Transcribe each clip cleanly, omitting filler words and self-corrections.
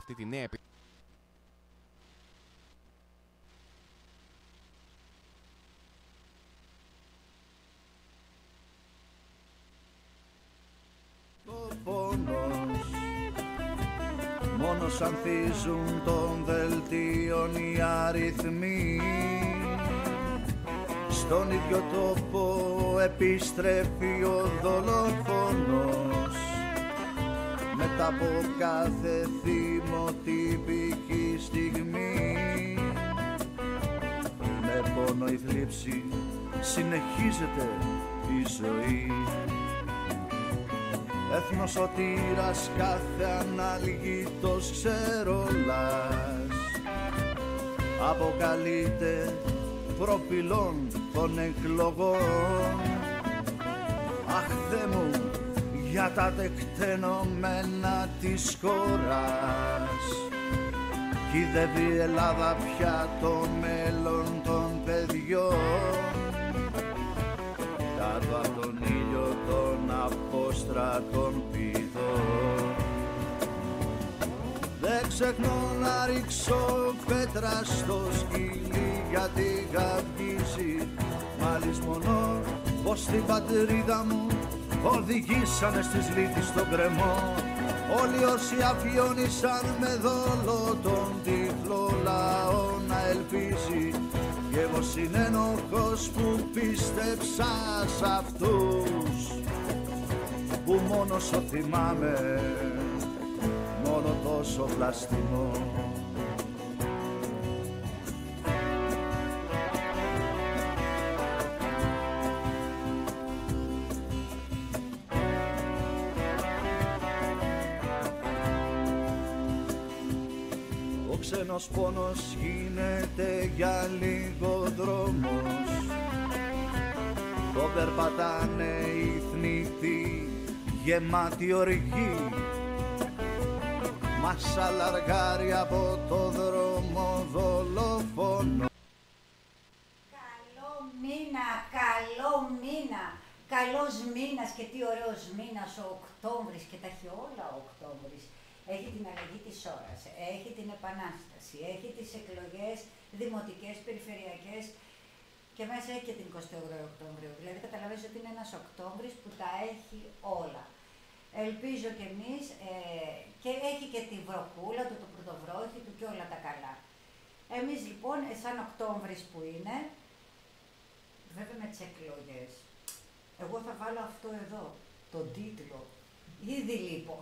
αυτή τη νέα Μόνος ανθίζουν των δελτίων οι αριθμοί. Στον ίδιο τόπο επιστρέφει ο δολοφόνος μετά από κάθε θυμοτυπική στιγμή. Με πόνο η θλίψη συνεχίζεται η ζωή. Εθνοσωτήρας κάθε ανάλγητος ξερολάς αποκαλείται προπυλών των εκλογών. Αχ Θεέ μου για τα τεκτενόμενα της χώρας, κυδεύει η Ελλάδα πια το μέλλον των παιδιών. Κάτω από τον ήλιο των απόστρατων πηδών δεν ξεχνώ να ρίξω πέτρα στο σκυλί γιατί γαυγίζει. Μα λησμονώ πως στην πατρίδα μου οδηγήσανε στις λύθεις στον κρεμό. Όλοι όσοι αφιόνισαν με δόλο τον τυφλό λαό να ελπίζει. Κι εγώ συνένοχος που πίστεψα σ' αυτούς που μόνο σ' θυμάμαι, μόνο τόσο βλαστημό. Ο ξένος πόνος γίνεται για λίγο δρόμος. Το περπατάνε οι θνητοί γεμάτοι οργή. Μας αλαργάρει από το δρόμο δολοφόνο. Καλό μήνα, καλό μήνα. Καλός μήνας και τι ωραίος μήνας ο Οκτώβρης και τα έχει όλα ο Οκτώβρης. Έχει την αλλαγή της ώρας, έχει την επανάσταση, έχει τις εκλογές δημοτικές, περιφερειακές και μέσα έχει και την 28 Οκτωβρίου. Δηλαδή καταλαβαίνεις ότι είναι ένας Οκτώβρης που τα έχει όλα. Ελπίζω κι εμείς και έχει και τη βροχούλα του, το πρωτοβρόχι του και όλα τα καλά. Εμείς λοιπόν, σαν Οκτώβρης που είναι, βέβαια με τις εκλογές, εγώ θα βάλω αυτό εδώ, τον τίτλο, ήδη λείπω.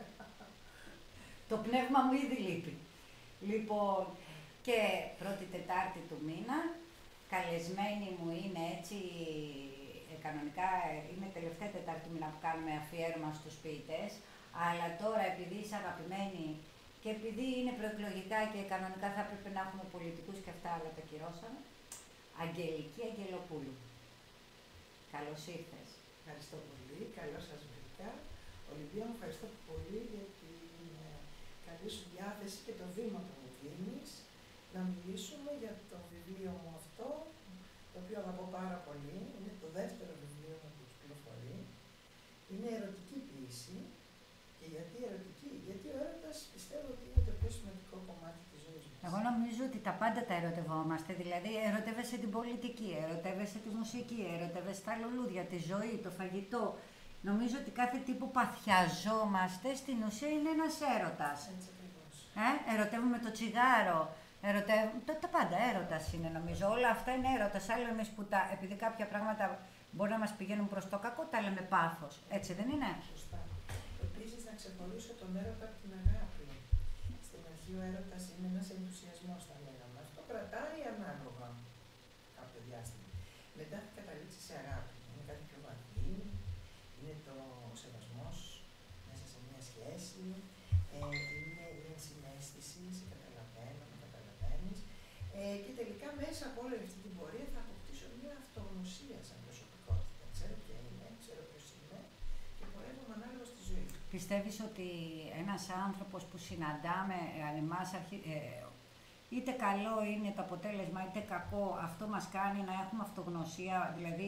Το πνεύμα μου ήδη λείπει. Λοιπόν, και πρώτη Τετάρτη του μήνα, καλεσμένη μου είναι έτσι, κανονικά είναι τελευταία Τετάρτη του μήνα που κάνουμε αφιέρωμα στους ποιητές, αλλά τώρα επειδή είσαι αγαπημένη και επειδή είναι προεκλογικά και κανονικά θα έπρεπε να έχουμε πολιτικούς και αυτά, αλλά τα κυρώσαμε, Αγγελική Αγγελοπούλου. Καλώς ήρθες. Ευχαριστώ πολύ, καλώς σας βρήκα. Ολυμπία, μου ευχαριστώ πολύ για την καλή σου διάθεση και το βήμα που μου δίνεις να μιλήσουμε για το βιβλίο μου αυτό, το οποίο αγαπώ πάρα πολύ. Είναι το δεύτερο βιβλίο μου που κυκλοφορεί. Είναι ερωτική ποίηση. Και γιατί ερωτική? Γιατί ο έρωτας πιστεύω ότι είναι το πιο σημαντικό κομμάτι της ζωής μας. Εγώ νομίζω ότι τα πάντα τα ερωτευόμαστε. Δηλαδή, ερωτεύεσαι την πολιτική, ερωτεύεσαι τη μουσική, ερωτεύεσαι τα λουλούδια, τη ζωή, το φαγητό. Νομίζω ότι κάθε τι που παθιαζόμαστε στην ουσία είναι ένας έρωτας. Έτσι ακριβώς. Ερωτεύουμε το τσιγάρο. Τα πάντα έρωτας είναι νομίζω. Όλα αυτά είναι έρωτας. Άλλο εμείς που επειδή κάποια πράγματα μπορεί να μας πηγαίνουν προς το κακό, τα λέμε πάθος. Έτσι δεν είναι? Σωστά. Επίσης, να ξεχωρίσω τον έρωτα από την αγάπη. Στην αρχή ο έρωτας είναι ένας ενθουσιασμός, θα λέγαμε. Αυτό κρατάει ανάλογα κάποιο διάστημα. Μετά θα καταλήξει σε αγάπη. Είναι κάτι πιο βαθύ, είναι το σεβασμός μέσα σε μια σχέση, είναι η ενσυναίσθηση, σε καταλαβαίνω, με καταλαβαίνεις. Και τελικά μέσα από όλη αυτή την πορεία θα αποκτήσω μια αυτογνωσία σαν προσωπικότητα. Ξέρω ποια είναι, ξέρω ποιος είναι και πορεύομαι ανάλογα στη ζωή. Πιστεύεις ότι ένας άνθρωπος που συναντάμε, εμάς, είτε καλό είναι το αποτέλεσμα είτε κακό, αυτό μας κάνει να έχουμε αυτογνωσία, δηλαδή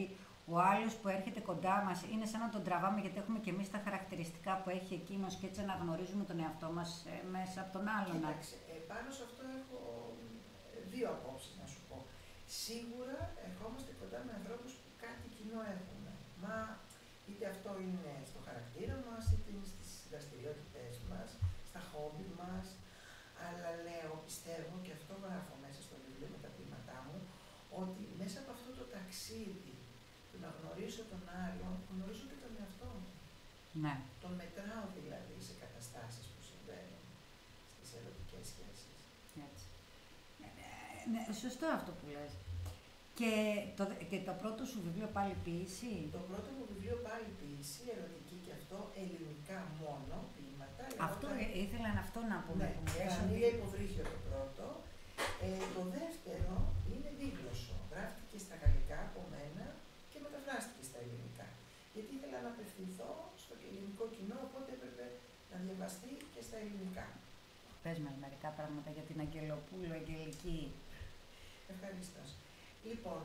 Ο άλλος που έρχεται κοντά μας είναι σαν να τον τραβάμε γιατί έχουμε και εμείς τα χαρακτηριστικά που έχει εκείνος και έτσι αναγνωρίζουμε τον εαυτό μας μέσα από τον άλλον. Κοίταξε, πάνω σε αυτό έχω δύο απόψεις να σου πω. Σίγουρα ερχόμαστε κοντά με ανθρώπους που κάτι κοινό έχουμε. Μα είτε αυτό είναι στο χαρακτήρα μας, είτε είναι στις δραστηριότητες μας, στα χόμπι μας. Αλλά λέω, πιστεύω και αυτό γράφω μέσα στο βιβλίο με τα ποίηματά μου, ότι μέσα από αυτό το ταξίδι του να γνωρίσω τον άλλον, γνωρίζω και τον εαυτό μου. Ναι. Τον μετράω δηλαδή σε καταστάσεις που συμβαίνουν στις ερωτικές σχέσεις. Έτσι. Ναι, σωστό αυτό που λες. Και το πρώτο σου βιβλίο πάλι ποίηση. Το πρώτο μου βιβλίο πάλι ποίηση, ερωτική και αυτό, ελληνικά μόνο, ποίηματα. Αυτό ήθελα αυτό να πούμε. Ναι, Καμήλια Υποβρύχιο το πρώτο. Το δεύτερο είναι δίγλωσσο. Γράφτηκε στα γαλλικά από μένα και μεταφράστηκε στα ελληνικά. Γιατί ήθελα να απευθυνθώ στο ελληνικό κοινό, οπότε έπρεπε να διαβαστεί και στα ελληνικά. Πες μας μερικά πράγματα για την Αγγελοπούλου, Αγγελική. Ευχαριστώ. Λοιπόν,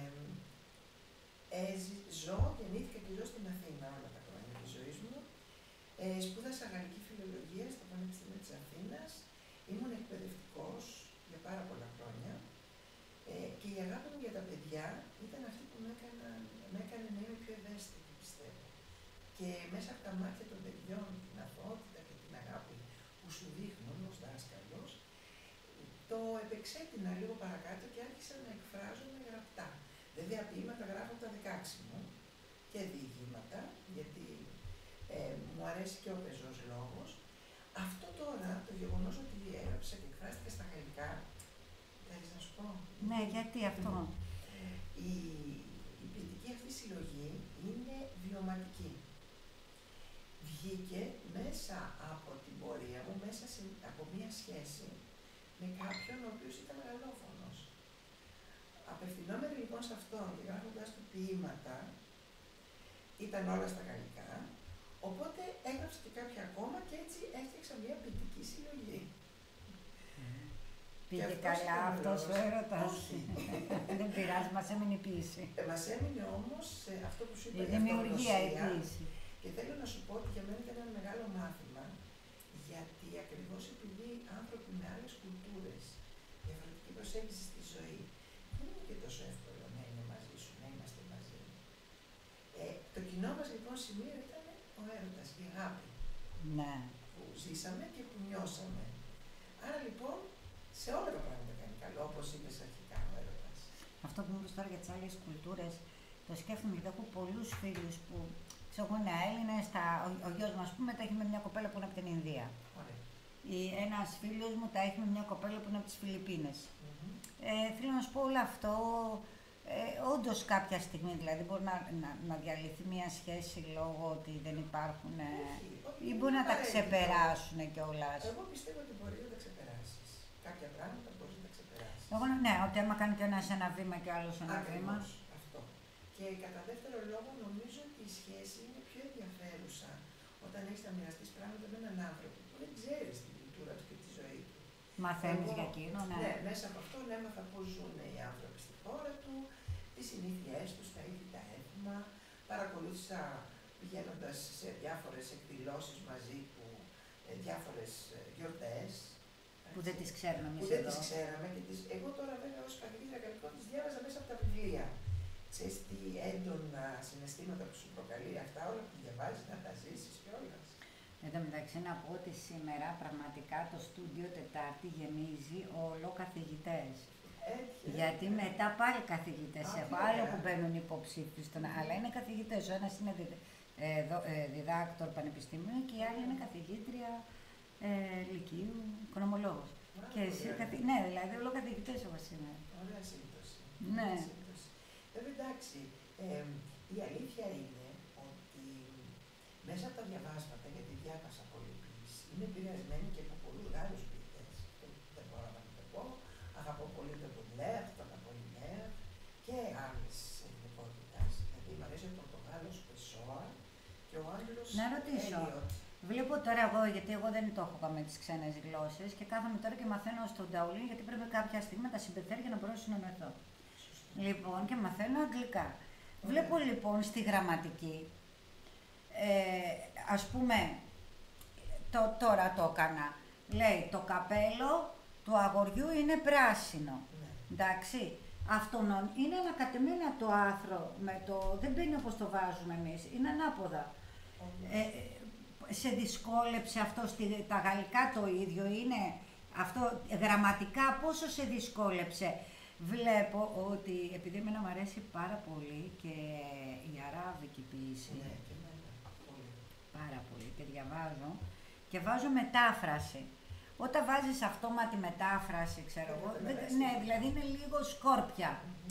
γεννήθηκα και ζω στην Αθήνα όλα τα χρόνια της ζωής μου. Σπούδασα γαλλική φιλολογία στο Πανεπιστήμιο της Αθήνας. Ήμουν εκπαιδευτικός για πάρα πολλά χρόνια. Και η αγάπη μου για τα παιδιά ήταν αυτή που με έκανε να είμαι πιο ευαίσθητη, πιστεύω. Και μέσα από τα μάτια των παιδιών, την αθωότητα και την αγάπη που σου δείχνουν ως δάσκαλος, το επεξέτεινα λίγο παρακάτω και άρχισα να εκφράζομαι γραπτά. Βέβαια, ποίηματα γράφω από τα 16 μου και διηγήματα, γιατί μου αρέσει και ο πεζός λόγος. Αυτό τώρα, το γεγονός ότι έγραψα και εκφράστηκα στα γαλλικά, θέλεις να σου πω? Ναι, γιατί αυτό? Η ποιητική αυτή συλλογή είναι βιωματική. Βγήκε μέσα από την πορεία μου, μέσα από μία σχέση με κάποιον ο οποίος ήταν γαλλόφωνος. Απευθυνόμενοι λοιπόν σε αυτόν και γράφοντας του ποίηματα, ήταν όλα στα γαλλικά, οπότε έγραψα και κάποια ακόμα και έτσι έφτιαξα μία ποιητική συλλογή. Πήγε καλά αυτός ο έρωτας. Δεν πειράζει, μας έμεινε η ποίηση. Μας έμεινε όμως αυτό που σου είπα, η δημιουργία, η ποίηση. Και θέλω να σου πω ότι για μένα ήταν ένα μεγάλο μάθημα, γιατί ακριβώς επειδή άνθρωποι με άλλες κουλτούρες, διαφορετική προσέγγιση στη ζωή, δεν είναι και τόσο εύκολο να είναι μαζί σου, να είμαστε μαζί. Το κοινό μας λοιπόν σημείο ήταν ο έρωτας, η αγάπη. Ναι. Που ζήσαμε και που νιώσαμε. Άρα λοιπόν, σε όλα τα πράγματα κάνει καλό, όπως είπες αρχικά ο έρωτας. Αυτό που μου είπες τώρα για τις άλλες κουλτούρες, το σκέφτομαι γιατί έχω πολλούς φίλους που έχουν Έλληνες, ο γιος μας πούμε, τα έχει με μια κοπέλα που είναι από την Ινδία. Ένας φίλος μου τα έχει με μια κοπέλα που είναι από τις Φιλιππίνες. Θέλω να σου πω όλο αυτό, όντως κάποια στιγμή δηλαδή μπορεί να διαλυθεί μια σχέση λόγω ότι δεν υπάρχουν ή μπορεί να τα ξεπεράσουν κιόλας. Εγώ πιστεύω ότι μπορεί να τα ξεπεράσεις. Κάποια πράγματα μπορεί να τα ξεπεράσεις. Εγώ ναι, ότι άμα κάνει κι ένας ένα βήμα και άλλος ένα βήμα. Αυτό. Και κατά δεύτερο λόγο νομίζω ότι η σχέση είναι πιο ενδιαφέρουσα όταν έχεις να μοιραστείς πράγματα με έναν άνθρωπο που δεν ξέρεις την κουλτούρα του και τη ζωή του. Μαθαίνεις για εκείνο, ναι. Ναι, μέσα από αυτόν έμαθα πώς ζουν οι άνθρωποι στη χώρα του, τις συνήθειές τους, τα είδη, τα έθιμα. Παρακολούθησα πηγαίνοντας σε διάφορες εκδηλώσεις μαζί του, διάφορες γιορτές. Που δεν τις ξέρουμε εμείς εδώ. Που δεν τις ξέραμε. Εγώ τώρα βέβαια ως καθηγήτρια γαλλικών τις διάβαζα μέσα από τα βιβλία. Ξέρεις τι έντονα συναισθήματα που σου προκαλεί αυτά, όλα που διαβάζεις, να τα ζήσεις κιόλας. Εν τω μεταξύ να πω ότι σήμερα πραγματικά το στούντιο Τετάρτη γεμίζει όλο καθηγητές. Γιατί μετά πάλι καθηγητές έχω, άλλο που μπαίνουν υποψήφιοι στον, αλλά είναι καθηγητές. Ο ένας είναι διδάκτορ πανεπιστημίου και η άλλη είναι καθηγήτρια λυκείου, οικονομολόγος. Και εσύ, ναι, δηλαδή όλο καθηγητές έχω σήμερα. Ωραία σύμπτωση. Ναι. Βέβαια εντάξει, η αλήθεια είναι ότι μέσα από τα διαβάσματα, γιατί διάβασα πολύ ποίηση, είμαι επηρεασμένη και από πολλούς Γάλλους ποιητές. Δεν μπορώ να το πω. Αγαπώ πολύ τον Μποντλέρ, τον Απολινέρ και άλλες εθνικότητες. Δηλαδή μου αρέσει ο Πορτογάλος Πεσόα και ο Άγγλος να ρωτήσω. Έλιοτ. Βλέπω τώρα εγώ, γιατί εγώ δεν το έχω με τις ξένες γλώσσες και κάθομαι τώρα και μαθαίνω στον Νταουλίν γιατί πρέπει κάποια στιγμή να τα συμπεθέρει για να μπορέσω να νοηθώ. Λοιπόν, και μαθαίνω αγγλικά. Βλέπω λοιπόν στη γραμματική, ας πούμε, τώρα το έκανα, λέει το καπέλο του αγοριού είναι πράσινο, εντάξει. Είναι ανακατεμένα το άθρο, δεν μπαίνει όπως το βάζουμε εμείς, είναι ανάποδα. Σε δυσκόλεψε αυτό, τα γαλλικά το ίδιο είναι, αυτό γραμματικά πόσο σε δυσκόλεψε? Βλέπω ότι, επειδή εμένα μου αρέσει πάρα πολύ και η αράβικη ποίηση, πάρα πολύ, και διαβάζω, και βάζω μετάφραση. Όταν βάζεις αυτόματη μετάφραση, ξέρω εγώ, ναι, δηλαδή είναι λίγο σκόρπια.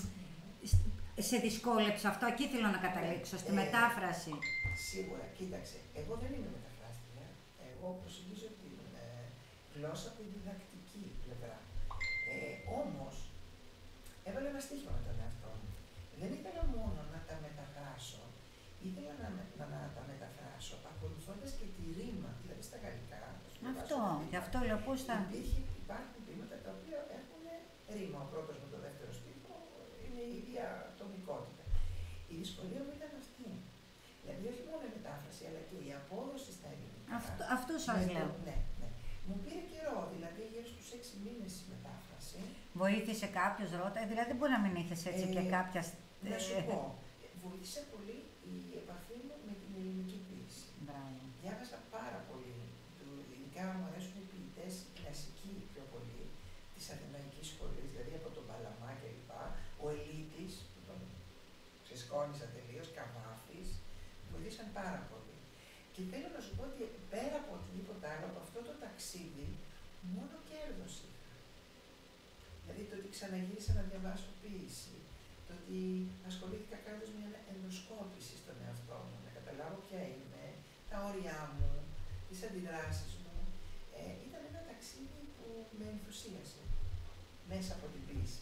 Σε δυσκόλεψε αυτό, εκεί θέλω να καταλήξω, στη μετάφραση. Σίγουρα, κοίταξε, εγώ δεν είμαι μεταφράστρια. Εγώ προσεγγίζω την γλώσσα από την διδακτική πλευρά. Όμως, έβαλα ένα στίχημα με τον εαυτό μου. Δεν ήθελα μόνο να τα μεταφράσω, ήθελα να τα μεταφράσω ακολουθώντας και τη ρήμα, δηλαδή στα γαλλικά. Αυτό, γι' αυτό λέω πώς θα... Υπάρχουν ποίηματα τα οποία έχουν ρήμα. Ο πρώτος με το δεύτερο στίχο είναι η ίδια τονικότητα. Η δυσκολία μου ήταν αυτή. Δηλαδή όχι μόνο η μετάφραση, αλλά και η απόδοση στα ελληνικά. Αυτό σας λέω. Ναι. Μου πήρε καιρό, δηλαδή γύρω στους 6 μήνες η μετάφραση. Βοήθησε κάποιος, ρώτα, δηλαδή δεν μπορεί να μην είχες έτσι και κάποια... Να σου πω, βοήθησε πολύ η επαφή μου με την ελληνική ποίηση. Διάβασα πάρα πολύ. Ειδικά μου αρέσουν οι ποιητές κλασικοί πιο πολύ, της Αθηναϊκής σχολής, δηλαδή από τον Παλαμά κλπ. Ο Ελίτης, που τον ξεσκόνιζα τελείως, Καβάφης, βοήθησαν πάρα πολύ. Και θέλω να σου πω ότι πέρα από οτιδήποτε άλλο, από αυτό το ταξίδι, μόνο κέρδος είχα. Δηλαδή το ότι ξαναγύρισα να διαβάσω ποίηση, το ότι ασχολήθηκα κάνοντας μια ενδοσκόπηση στον εαυτό μου, να καταλάβω ποια είμαι, τα όρια μου, τις αντιδράσεις μου. Ήταν ένα ταξίδι που με ενθουσίασε μέσα από την ποίηση.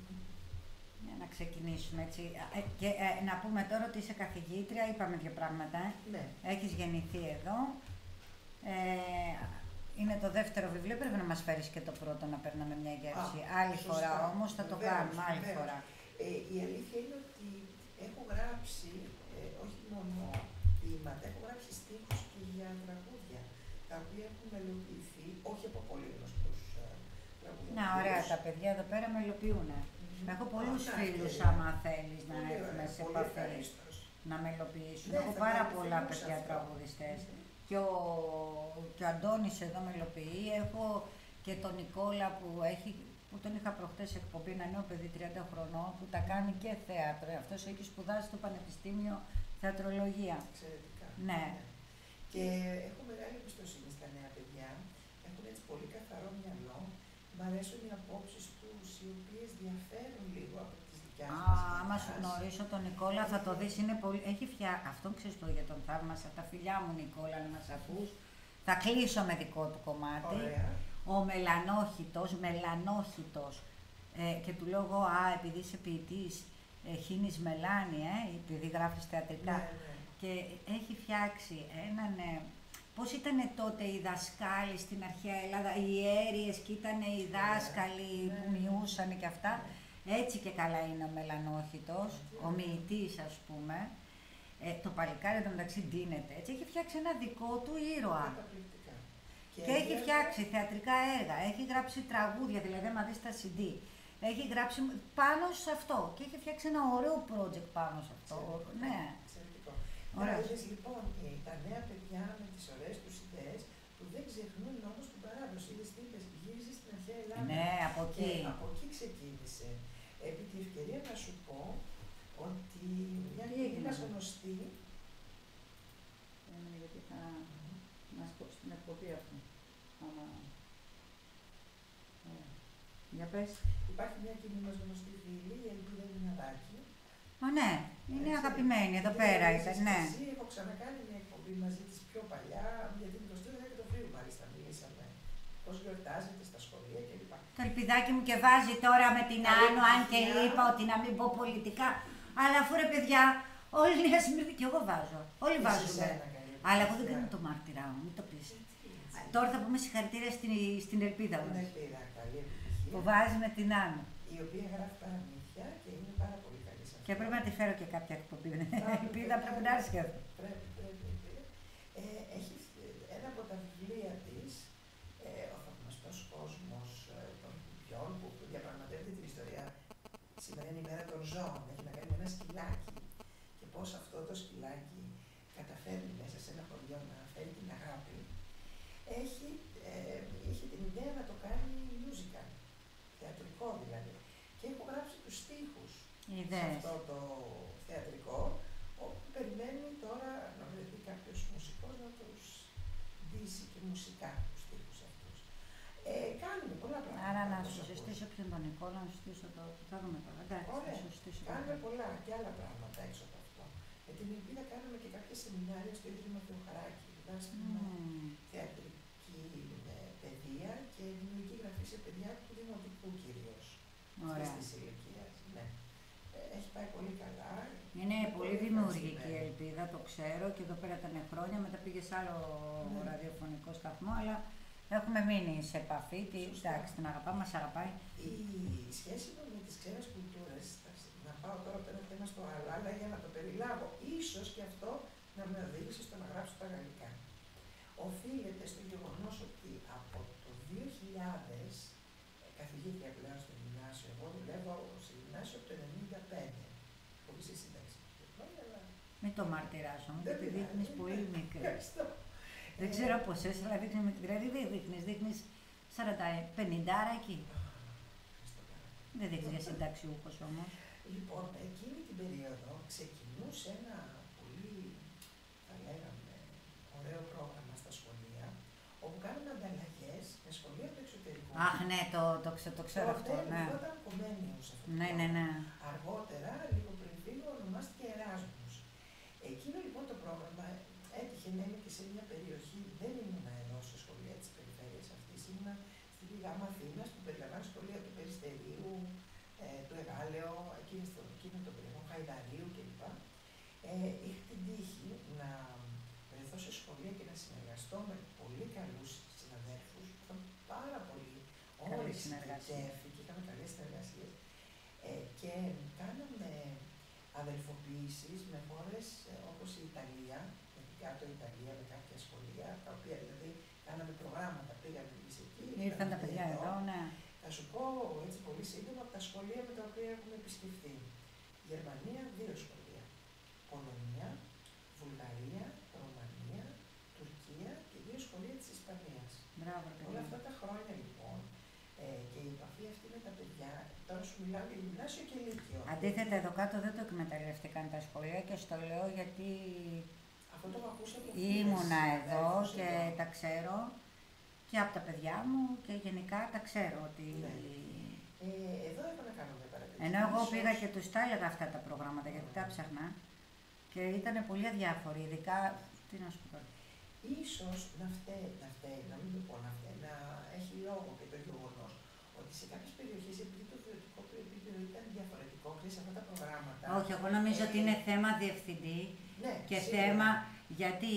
Να ξεκινήσουμε έτσι. Και να πούμε τώρα ότι είσαι καθηγήτρια, είπαμε δύο πράγματα. Ναι. Έχεις γεννηθεί εδώ. Είναι το δεύτερο βιβλίο, πρέπει να μας φέρεις και το πρώτο να παίρναμε μια γεύση. Άλλη σωστά. φορά όμως θα το κάνουμε, άλλη φορά. Η αλήθεια είναι ότι έχω γράψει, όχι μόνο ποίηματα, έχω γράψει στίχους και για τραγούδια, τα οποία έχουν μελοποιηθεί, όχι από πολύ γνωστούς τραγουδιστές. Να, ωραία, τα παιδιά εδώ πέρα μελοποιούν. Έχω πολλούς φίλους, άμα θέλεις να έρθουμε σε επαφή, να μελοποιήσουν. Έχω πάρα πολλά παιδιά τραγουδιστές. Και ο Αντώνης εδώ μελοποιεί. Έχω και τον Νικόλα που τον είχα προχτές εκπομπή, ένα νέο παιδί 30 χρονών που τα κάνει και θέατρο. Αυτός έχει σπουδάσει στο Πανεπιστήμιο Θεατρολογία. Εξαιρετικά. Ναι. Και έχω μεγάλη εμπιστοσύνη στα νέα παιδιά. Έχουν έτσι πολύ καθαρό μυαλό. Μ' αρέσουν οι απόψεις τους, οι οποίες διαφέρουν λίγο από τις δικιάς μας. Άμα σου γνωρίσω τον Νικόλα θα το δεις, είναι πολύ... Αυτό ξέρεις το για τον θαύμασα, τα φιλιά μου Νικόλα, να μας ακούς. Θα κλείσω με δικό του κομμάτι. Ωραία. Ο μελανόχυτος. Και του λέω εγώ, επειδή είσαι ποιητής, χύνεις μελάνι, επειδή γράφεις θεατρικά. Ναι. Και έχει φτιάξει έναν... Πώς ήταν τότε οι δασκάλοι στην αρχαία Ελλάδα, οι αίριες και ήταν οι δάσκαλοι που μειούσαν και αυτά. Έτσι και καλά είναι ο μελανόχυτος, ο μοιητής ας πούμε. Το παλικάρι εδώ μεταξύ ντύνεται έτσι. Έχει φτιάξει ένα δικό του ήρωα. Και έχει φτιάξει θεατρικά έργα, έχει γράψει τραγούδια, δηλαδή άμα δεις τα CD. Έχει γράψει πάνω σε αυτό και έχει φτιάξει ένα ωραίο project πάνω σε αυτό. Ναι. Ωραία. Λοιπόν, τα νέα παιδιά με τις ωραίες τους ιδέες που δεν ξεχνούν όμως την παράδοση. Είδες τι είπες, γύριζε στην αρχαία Ελλάδα. Ναι, από εκεί. Και από εκεί ξεκίνησε. Επί τη ευκαιρία να σου πω ότι μια κοινή μας γνωστή. Γιατί θα μας πω στην εκπομπή αυτή. Για πες. Υπάρχει μια κοινή μας γνωστή φίλη, η Ελπίδα Μιναδάκη. Ναι, είναι αγαπημένη, εδώ πέρα ήταν, ναι. Έχω ξανακάνει μια εκπομπή μαζί της πιο παλιά, για την 22η Οκτωβρίου μάλιστα μιλήσαμε. Πώς γιορτάζεται στα σχολεία κλπ. Το Ελπιδάκι μου και βάζει τώρα με την Άνω, αν και είπα ότι να μην πω πολιτικά. Αλλά αφού ρε παιδιά, όλοι οι Νέα και εγώ βάζω. Όλοι βάζουμε. Αλλά εγώ δεν κάνω το μάρτυρά μου, μην το πεις. Τώρα θα πούμε συγχαρητήρια στην Ελπίδα μας. Την Ελπίδα, καλή επιτυχία. Που βάζει με την Άνω. Η οποία γράφει παραμύθια και είναι πάρα πολύ καλή σε Και πρέπει να τη φέρω και κάποια εκπομπή. Ελπίδα πρέπει να έρθει και αυτό. Πρέπει. Έχει ένα από τα βιβλία της, ο θαυμαστός κόσμος των κουπιών, που διαπραγματεύεται την ιστορία σημερινή ημέρα των ζώων. Έχει να κάνει με ένα σκυλάκι και πώς αυτό το σκυλάκι καταφέρνει μέσα σε ένα χωριό να φέρει την αγάπη. Είχε την ιδέα να το κάνει musical, θεατρικό δηλαδή. Και έχω γράψει τους στίχους σε αυτό το θεατρικό, όπου περιμένει τώρα να βρεθεί κάποιος μουσικός να τους ντύσει και μουσικά τους στίχους αυτούς. Κάνουμε πολλά πράγματα. Άρα να σου συστήσω ποιον τον Νικόλα, να σου στήσω το. Θα δούμε τώρα. Ωραία. Κάνουμε πολλά και άλλα πράγματα έξω από αυτό. Με την Ελπίδα κάνουμε και κάποια σεμινάρια στο Ίδρυμα Θεοχαράκη. Διδάσκουμε θεατρική παιδεία και δημιουργική γραφή σε παιδιά του δημοτικού κυρίως. Αυτής της ηλικίας. Ναι. Έχει πάει πολύ καλά. Είναι πολύ δημιουργική η Ελπίδα, το ξέρω, και εδώ πέρα ήταν χρόνια, μετά πήγε σε άλλο ραδιοφωνικό σταθμό, αλλά έχουμε μείνει σε επαφή. Εντάξει, την αγαπάμε, μας αγαπάει. Η σχέση μου με τις ξένες κουλτούρες, να πάω τώρα από ένα θέμα στο άλλο, αλλά για να το περιλάβω, ίσως και αυτό να με οδήγησε στο να γράψω τα γαλλικά. Οφείλεται στο γεγονός ότι από το 2000, καθηγήτρια πλέον στο γυμνάσιο, εγώ δουλεύω στο γυμνάσιο από το 1995, χωρίς η σύνταξη. Μην το μαρτυράσω, γιατί δείχνεις πολύ μικρή. Ευχαριστώ. Δεν ξέρω πώς είσαι, αλλά δείχνεις μικρή. Δηλαδή δεν δείχνεις 40-50 εκεί. Δεν δείχνεις για συνταξιούχος όμως. Λοιπόν, εκείνη την περίοδο ξεκινούσε ένα πολύ, θα λέγαμε, ωραίο πρόγραμμα στα σχολεία, όπου κάνουμε ανταλλαγές με σχολεία του εξωτερικού. Αχ, ναι, το ξέρω αυτό. Ναι. Όταν Κομένιους αυτό. Ναι. Αργότερα, λίγο πριν φύγω, ονομάστηκε Εράσμους. Εκείνο λοιπόν το πρόγραμμα έτυχε να είμαι και σε μια περιοχή, δεν ήμουν εδώ σε σχολεία της περιφέρειας αυτής, ήμουν στη Γάμα Αθήνας που περιλαμβάνει σχολεία του Περιστερίου, του Εγάλεο, εκείνο το περιοχό, Χαϊδαρίου κλπ. Είχα την τύχη να βρεθώ σε σχολεία και να συνεργαστώ με πολύ καλούς συναδέλφους, που ήταν πάρα πολύ όλοι συνεργασίες και είχαμε καλές συνεργασίες. Και κάναμε αδελφοποιήσεις με χώρες όπως η Ιταλία, κάτω η Ιταλία με κάποια σχολεία, τα οποία δηλαδή κάναμε προγράμματα, πήγαμε εμείς εκεί. Ήρθαν τα παιδιά εδώ, ναι. Θα σου πω έτσι πολύ σύντομα από τα σχολεία με τα οποία έχουμε επισκεφτεί. Γερμανία, 2 σχολεία. Πολωνία, Βουλγαρία, Ρωμανία, Τουρκία και 2 σχολεία της Ισπανίας. Μπράβο, όλα αυτά τα χρόνια λοιπόν και η επαφή αυτή με τα παιδιά, τώρα σου μιλάω για γυμνάσιο και λύκειο. Αντίθετα, εδώ κάτω δεν το εκμεταλλευτήκαν τα σχολεία και στο λέω γιατί αυτό το έχω ακούσει από ήμουνα εδώ και τα ξέρω και από τα παιδιά μου και γενικά τα ξέρω ότι... Ναι. Εδώ έχω να κάνω μια παρατήρηση. Ενώ εγώ πήγα και τους τα έλεγα αυτά τα προγράμματα γιατί τα ψάχνα και ήταν πολύ αδιάφοροι, ειδικά... Τι να σου πω τώρα. Ίσως να φταίει, να μην το πω να φταίει, να έχει λόγο και το γεγονός ότι σε κάποιες περιοχές επειδή το βιωτικό επίπεδο ήταν διαφορετικό και σε αυτά τα προγράμματα. Όχι, εγώ νομίζω ότι είναι θέμα διευθυντή και σίγουρα. Θέμα γιατί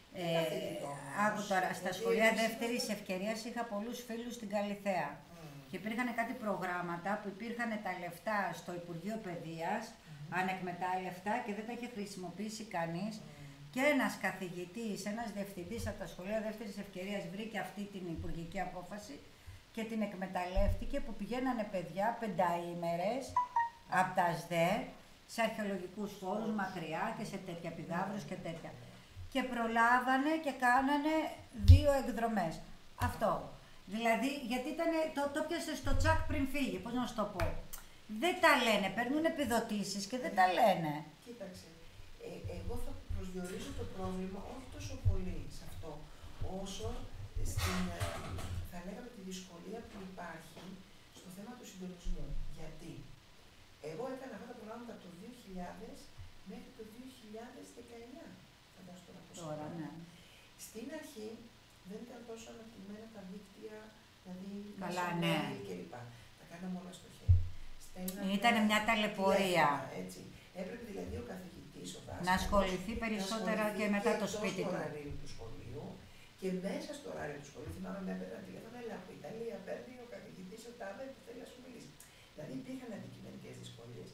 άκου τώρα, στα σχολεία δεύτερης ευκαιρίας είχα πολλούς φίλους στην Καλιθέα και υπήρχαν κάτι προγράμματα που υπήρχαν τα λεφτά στο Υπουργείο Παιδείας, ανεκμετάλλευτα και δεν τα είχε χρησιμοποιήσει κανείς. Και ένας καθηγητής, ένας διευθυντής από τα σχολεία δεύτερης ευκαιρίας βρήκε αυτή την υπουργική απόφαση και την εκμεταλλεύτηκε που πηγαίνανε παιδιά 5ημερες από τα ΣΔΕ σε αρχαιολογικούς χώρους μακριά και σε τέτοια πηγάβρους και τέτοια. Και προλάβανε και κάνανε 2 εκδρομές. Αυτό. Δηλαδή, γιατί το πιάσε στο τσακ πριν φύγει, πώς να σου το πω. Δεν τα λένε, παίρνουν επιδοτήσεις και δεν τα λένε. Κοίταξε, εγώ θα προσδιορίζω το πρόβλημα όχι τόσο πολύ σε αυτό, όσο στην, θα λέγαμε, τη δυσκολία που υπάρχει στο θέμα του συντονισμού. Γιατί εγώ έκανα αυτά τα προγράμματα από το 2000 μέχρι το 2019. Φαντάζομαι τώρα πώς τώρα, ναι. Στην αρχή δεν ήταν τόσο αναπτυγμένα τα δίκτυα, δηλαδή καλά, ναι. κλπ. Τα κάναμε όλα στο χέρι. Ήταν μια ταλαιπωρία. Έτσι. Έπρεπε δηλαδή ο καθηγητής, ο δάσκαλος, να ασχοληθεί περισσότερα και μετά το σπίτι του. Στο ωράριο του σχολείου και μέσα στο ωράριο του σχολείου, θυμάμαι με έπαιρναν τηλέφωνα, έλα από Ιταλία, παίρνει ο καθηγητής ο τάδε που θέλει να σου μιλήσει. Δηλαδή υπήρχαν αντικειμενικές δυσκολίες.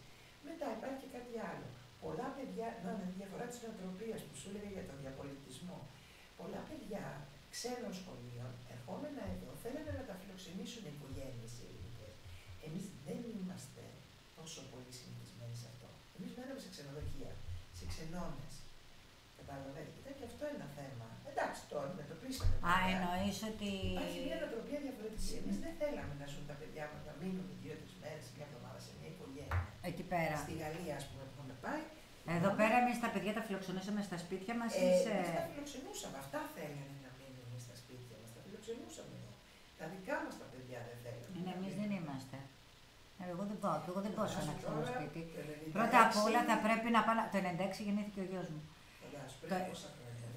Μετά υπάρχει και κάτι άλλο. Πολλά παιδιά, η διαφορά της νοοτροπίας που σου έλεγα για τον διαπολιτισμό. Πολλά παιδιά ξένων σχολείων, ερχόμενα εδώ, θέλανε να τα φιλοξενήσουν οι οικογένειες οι ελληνικές. Εμείς δεν είμαστε τόσο πολύ συνηθισμένοι σε αυτό. Εμείς μέναμε σε ξενοδοχεία, σε ξενώνες. Καταλαβαίνετε, ήταν και αυτό ένα θέμα. Εντάξει, το αντιμετωπίσαμε. Εννοείς ότι. Υπάρχει μια νοοτροπία διαφορετική. Εμείς δεν θέλαμε να ζουν τα παιδιά μας να μείνουν 2-3 μέρες, μια εβδομάδα σε μια οικογένεια. Εκεί πέρα. Στη Γαλλία, ας πούμε, που είχαμε πάει. Εδώ πέρα εμείς τα παιδιά τα φιλοξενούσαμε στα σπίτια μας ή σε. Εμείς τα φιλοξενούσαμε. Αυτά θέλανε να μείνουν στα σπίτια μας. Τα φιλοξενούσαμε εδώ. Τα δικά μας τα παιδιά δεν θέλανε. Εμείς δεν είμαστε. Εγώ δεν πάω, εγώ δεν πάω σε ένα ξένο Τώρα, σπίτι. το 96, Πρώτα απ' όλα θα πρέπει να πάω. Το 96 γεννήθηκε ο γιος μου. φαντάσου, πριν πόσα χρόνια.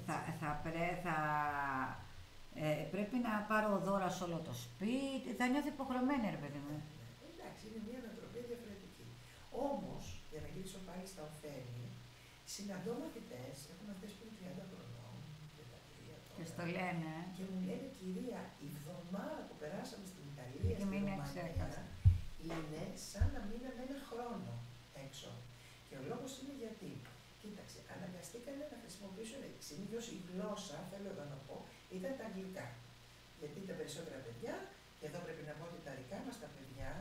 Πρέπει να πάρω δώρα σε όλο το σπίτι. Θα νιώθω υποχρεωμένη, ρε παιδί μου. Εντάξει, είναι μια νοοτροπία διαφορετική. Όμως, για να γυρίσω πάλι στα ωφέλη, συναντώ μαθητές, έχω μαθητές που είναι 30 χρονών, 33 τώρα, Και στο λένε. και μου λένε, κυρία, η εβδομάδα που περάσαμε στην Ιταλία, Και στην μην Ρουμανία, εξέχασα. είναι σαν να μείναμε ένα χρόνο έξω. Και ο λόγος είναι γιατί. Κοίταξε, αναγκαστήκανε να χρησιμοποιήσουν, συνήθως η γλώσσα, θέλω εδώ να πω, ήταν τα αγγλικά. Γιατί τα περισσότερα παιδιά, και εδώ πρέπει να πω ότι τα δικά μας τα παιδιά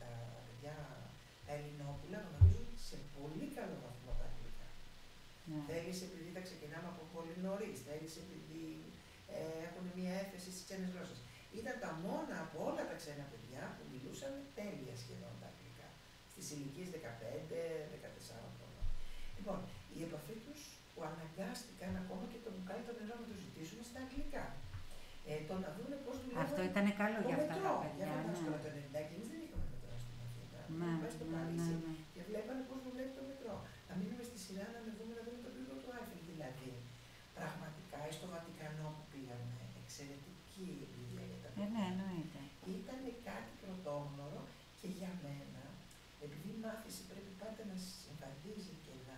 τα Ελληνόπουλα γνωρίζουν σε πολύ καλό βαθμό τα αγγλικά. Ναι. Θέλεις επειδή τα ξεκινάμε από πολύ νωρίς, θέλεις επειδή έχουν μια έφεση στις ξένες γλώσσες. Ήταν τα μόνα από όλα τα ξένα παιδιά που μιλούσαν τέλεια σχεδόν τα αγγλικά. Στις ηλικίες 15-14 χρόνια. Λοιπόν, η επαφή τους που αναγκάστηκαν ακόμα και το μπουκάλι το νερό να το ζητήσουν στα αγγλικά. Το να δούνε πώς δουλεύουν. Αυτό ήταν καλό το για αυτά μετρό. τα παιδιά. Για φαντάσου Ναι. τώρα το 90 εμείς δεν είχαμε μετρό στην Αθήνα. Ναι, Πάει στο ναι, Παρίσι ναι. και βλέπανε πώς δουλεύει το μετρό. Να μείνουμε στη σειρά να δούμε το πύργο του Άιφελ. Δηλαδή, πραγματικά ή στο Βατικανό που πήγαμε, εξαιρετική εμπειρία για τα παιδιά. Ναι, εννοείται. Ήταν κάτι πρωτόγνωρο και για μένα, επειδή η μάθηση πρέπει πάντα να συμβαδίζει και να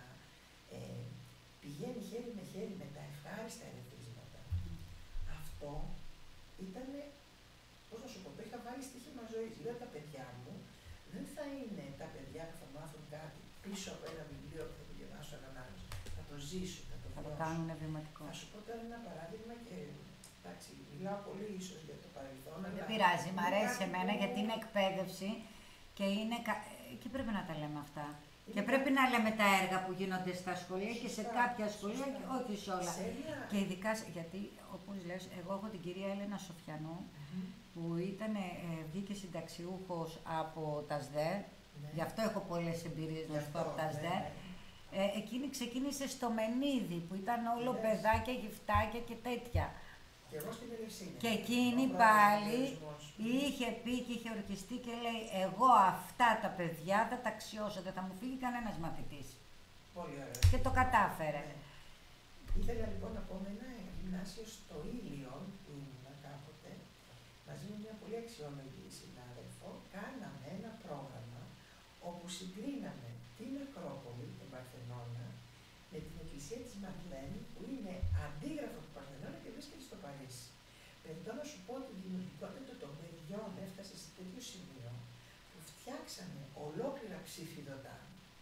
πηγαίνει χέρι με χέρι με τα ευχάριστα ερεθίσματα. Αυτό ήταν, πώς να σου πω, το είχα βάλει στοίχημα ζωής. Λέω τα παιδιά μου δεν θα είναι τα παιδιά που θα μάθουν κάτι πίσω από ένα βιβλίο που θα το διαβάσω έναν άλλο. Θα το ζήσουν, θα το Θα το βιώσουν. κάνουν βιωματικό. Θα σου πω τώρα ένα παράδειγμα και εντάξει, μιλάω πολύ ίσως για το παρελθόν. Δεν αλλά πειράζει, μ' είναι αρέσει κάτι εμένα που- γιατί είναι εκπαίδευση και είναι. Και πρέπει να τα λέμε αυτά. Και πρέπει να λέμε τα έργα που γίνονται στα σχολεία και σε Σωστά, κάποια σχολεία σωστά. και όχι σε όλα. Σε ένα- Και ειδικά γιατί, όπως λες, εγώ έχω την κυρία Έλενα Σοφιανού που βγήκε συνταξιούχος από τα ΣΔΕ. Ναι. Γι' αυτό έχω πολλές εμπειρίες να Γι' σου πω αυτό, από τα ναι, ΣΔΕ. ναι. Εκείνη ξεκίνησε στο Μενίδη που ήταν όλο Είδες. παιδάκια, γυφτάκια και τέτοια. Και εγώ στην Ελευσίνα. Και εκείνη Ο πρώτος πάλι διορισμός. είχε πει και είχε ορκιστεί και λέει εγώ αυτά τα παιδιά θα τα αξιώσω, δεν θα μου φύγει κανένας μαθητής. Πολύ ωραία. Και το κατάφερε. Ναι. Ήθελα λοιπόν να πω με ένα γυμνάσιο στο Ήλιον που ήμουν κάποτε, μαζί με μια πολύ αξιόλογη συνάδελφο, κάναμε ένα πρόγραμμα όπου συγκρίναμε την Ακρόπολη, την Παρθενώνα, με την εκκλησία της Μαντλέν, που είναι αντίγραφο του Παρθενώνα και βρίσκεται στο Παρίσι. Περιτώ να σου πω ότι η δημιουργικότητα των παιδιών έφτασε σε τέτοιο σημείο που φτιάξανε ολόκληρα ψηφιδωτά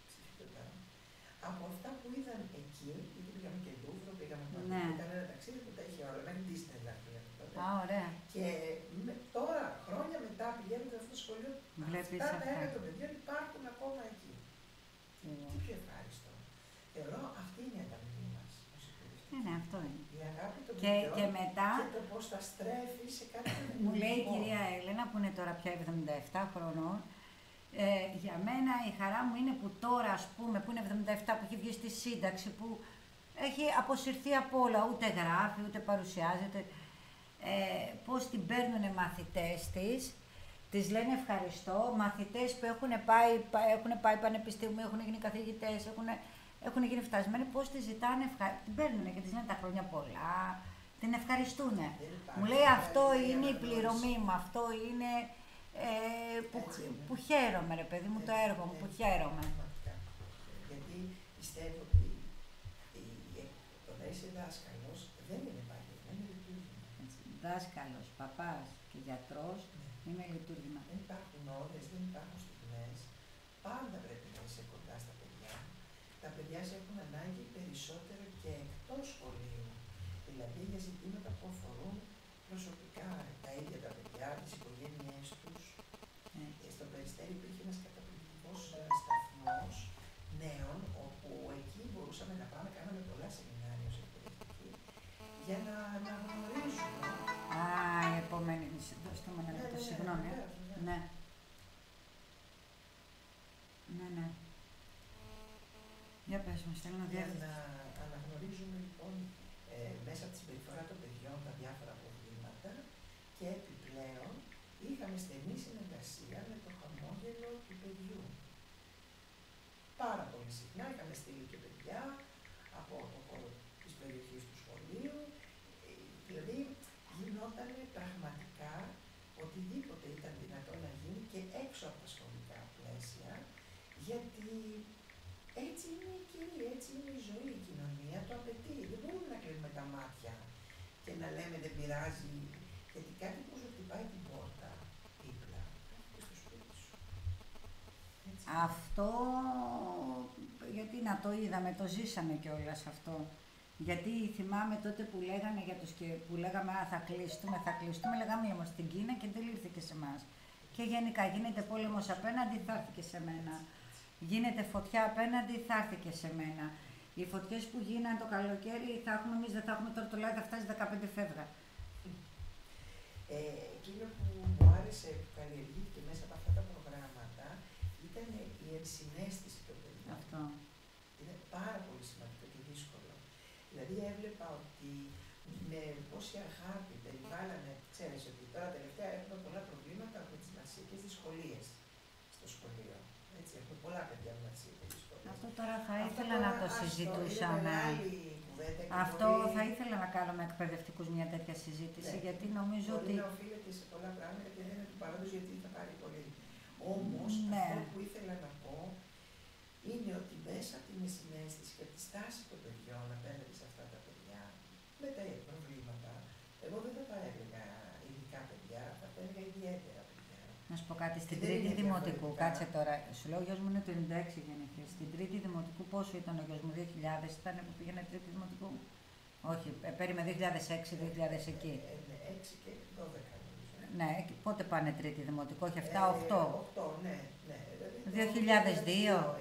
από αυτά που είδαν εκεί, γιατί πήγαμε και Λούβρο, πήγαμε Ναι. ήταν ένα ταξίδι που τα είχε όλα, μέχρι Disneyland πήγαμε τότε. Α, ωραία. Και τώρα, χρόνια μετά, πηγαίνοντα σε αυτό το σχολείο, Βλέπεις αυτά τα αυτά. έργα των παιδιών υπάρχουν ακόμα εκεί. Ναι. Τι πιο ευχάριστο. Θεωρώ αυτή είναι η ανταμοιβή μας. ως εκπαιδευτικοί. Ναι, αυτό είναι. Η αγάπη των Και παιδιών μετά και το πώς τα στρέφει σε κάτι μου λέει η δημιουργικό. κυρία Έλενα που είναι τώρα πια 77 χρονών, για μένα η χαρά μου είναι που τώρα ας πούμε που είναι 77 που έχει βγει στη σύνταξη που έχει αποσυρθεί από όλα, ούτε γράφει, ούτε παρουσιάζεται, πώς την παίρνουν μαθητές της λένε ευχαριστώ, μαθητές που έχουν πάει πανεπιστήμιο, έχουν γίνει καθηγητές, έχουν γίνει φτασμένοι, πώς τη ζητάνε, την παίρνουν και της λένε τα χρόνια πολλά, την ευχαριστούν. Μου λέει αυτό είναι η πληρωμή μου, αυτό είναι που χαίρομαι ρε παιδί μου, το έργο μου, που χαίρομαι. Πραγματικά. Γιατί πιστεύω ότι το να είσαι δάσκαλος δεν είναι επάγγελμα, είναι λειτουργήμα. Δάσκαλος, παπάς και γιατρός είναι λειτουργήμα. Δεν υπάρχουν ώρες, δεν υπάρχουν στιγμές. Πάντα πρέπει να είσαι κοντά στα παιδιά. Τα παιδιά σε έχουν ανάγκη περισσότερο και εκτός σχολείου. Δηλαδή για ζητήματα που αφορούν προσωπικά τα ίδια τα παιδιά, τις οικογένειές τους. Στο Περιστέρι υπήρχε ένας καταπληκτικός σταθμός νέων, όπου εκεί μπορούσαμε να πάμε, κάναμε πολλά σεμινάρια ως εκπαιδευτικοί, για να αναγνωρίζουμε. Α, η επόμενη, δώστε μου ένα λεπτό, συγγνώμη. Ναι. Ναι. Για πες μου, στέλνω διάθεση. Για να αναγνωρίζουμε λοιπόν μέσα από τη συμπεριφορά των παιδιών τα διάφορα προβλήματα και επιπλέον είχαμε στενή συνεργασία με το χαμόγελο του παιδιού. Πάρα πολύ συχνά είχαμε στείλει και παιδιά από το χώρο της περιοχής του σχολείου, δηλαδή γινόταν πραγματικά οτιδήποτε ήταν δυνατό να γίνει και έξω από τα σχολικά πλαίσια, γιατί έτσι είναι η κυρία, έτσι είναι η ζωή, η κοινωνία το απαιτεί. Δεν μπορούμε να κλείνουμε τα μάτια και να λέμε δεν πειράζει, γιατί κάτι που σου χτυπάει την πόρτα δίπλα και στο σπίτι σου. Έτσι. Αυτό, γιατί να το είδαμε, το ζήσαμε κιόλας αυτό. Γιατί θυμάμαι τότε που λέγανε για τους που λέγαμε θα κλειστούμε, λέγαμε όμως στην Κίνα και δεν ήρθε και σε εμάς. Και γενικά γίνεται πόλεμος απέναντι, θα έρθει και σε μένα. Γίνεται φωτιά απέναντι, θα έρθει και σε μένα. Οι φωτιές που γίνανε το καλοκαίρι θα έχουμε εμείς, δεν θα έχουμε τώρα το live, θα φτάσει 15 φεύγα. Εκείνο που μου άρεσε που καλλιεργήθηκε μέσα από αυτά τα προγράμματα ήταν η ενσυναίσθηση των παιδιών. Αυτό. Είναι πάρα πολύ σημαντικό και δύσκολο. Δηλαδή έβλεπα ότι με πόση αγάπη περιβάλλανε, ξέρεις ότι τώρα τελευταία έχουμε πολλά προβλήματα με τις μαθησιακές δυσκολίες στο σχολείο. Έτσι, έχουμε πολλά παιδιά με μαθησιακές δυσκολίες. Αυτό τώρα θα ήθελα να το συζητούσαμε. Αυτό θα ήθελα να κάνω με εκπαιδευτικούς μια τέτοια συζήτηση, ναι, γιατί νομίζω μπορεί ότι... να οφείλεται σε πολλά πράγματα και δεν είναι του παρόντος γιατί θα πάρει πολύ. Όμως, ναι, αυτό που ήθελα να πω είναι ότι μέσα από την συναίσθηση και από τη στάση των παιδιών απέναντι σε αυτά τα παιδιά, με τα προβλήματα, εγώ δεν θα τα έλεγα ειδικά παιδιά, θα τα έλεγα ιδιαίτερα παιδιά. Να σου πω κάτι, στην τρίτη δημοτικού, κάτσε τώρα, σου λέω ο γιος μου είναι το 96 γεννηθής, στην τρίτη δημοτικού πόσο ήταν ο γιος μου, 2000 ήταν που πήγαινε τρίτη δημοτικού? Όχι, πέριμε 2006-2000 εκεί. 6 και 12 νομίζω. Ναι, πότε πάνε τρίτη δημοτικό, όχι 7-8. 8, ναι. 2002.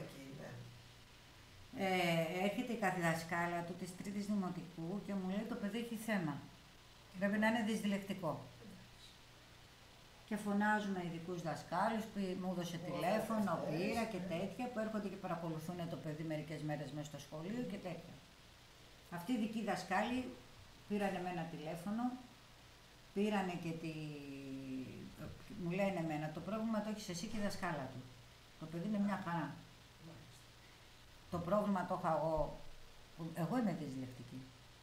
Έρχεται η καθιδασκάλα του της τρίτης δημοτικού και μου λέει το παιδί έχει θέμα. Πρέπει να είναι δυσδυλεκτικό. Και φωνάζουμε ειδικούς δασκάλους που μου έδωσε τηλέφωνο, πήρα και τέτοια που έρχονται και παρακολουθούν το παιδί μερικές μέρες μέσα στο σχολείο και τέτοια. Αυτοί οι ειδικοί δασκάλοι πήρανε εμένα τηλέφωνο, πήρανε και μου λένε εμένα το πρόβλημα το έχεις εσύ και η δασκάλα του. Το παιδί είναι μια χαρά. Το πρόβλημα το είχα εγώ είμαι δυσλεκτική.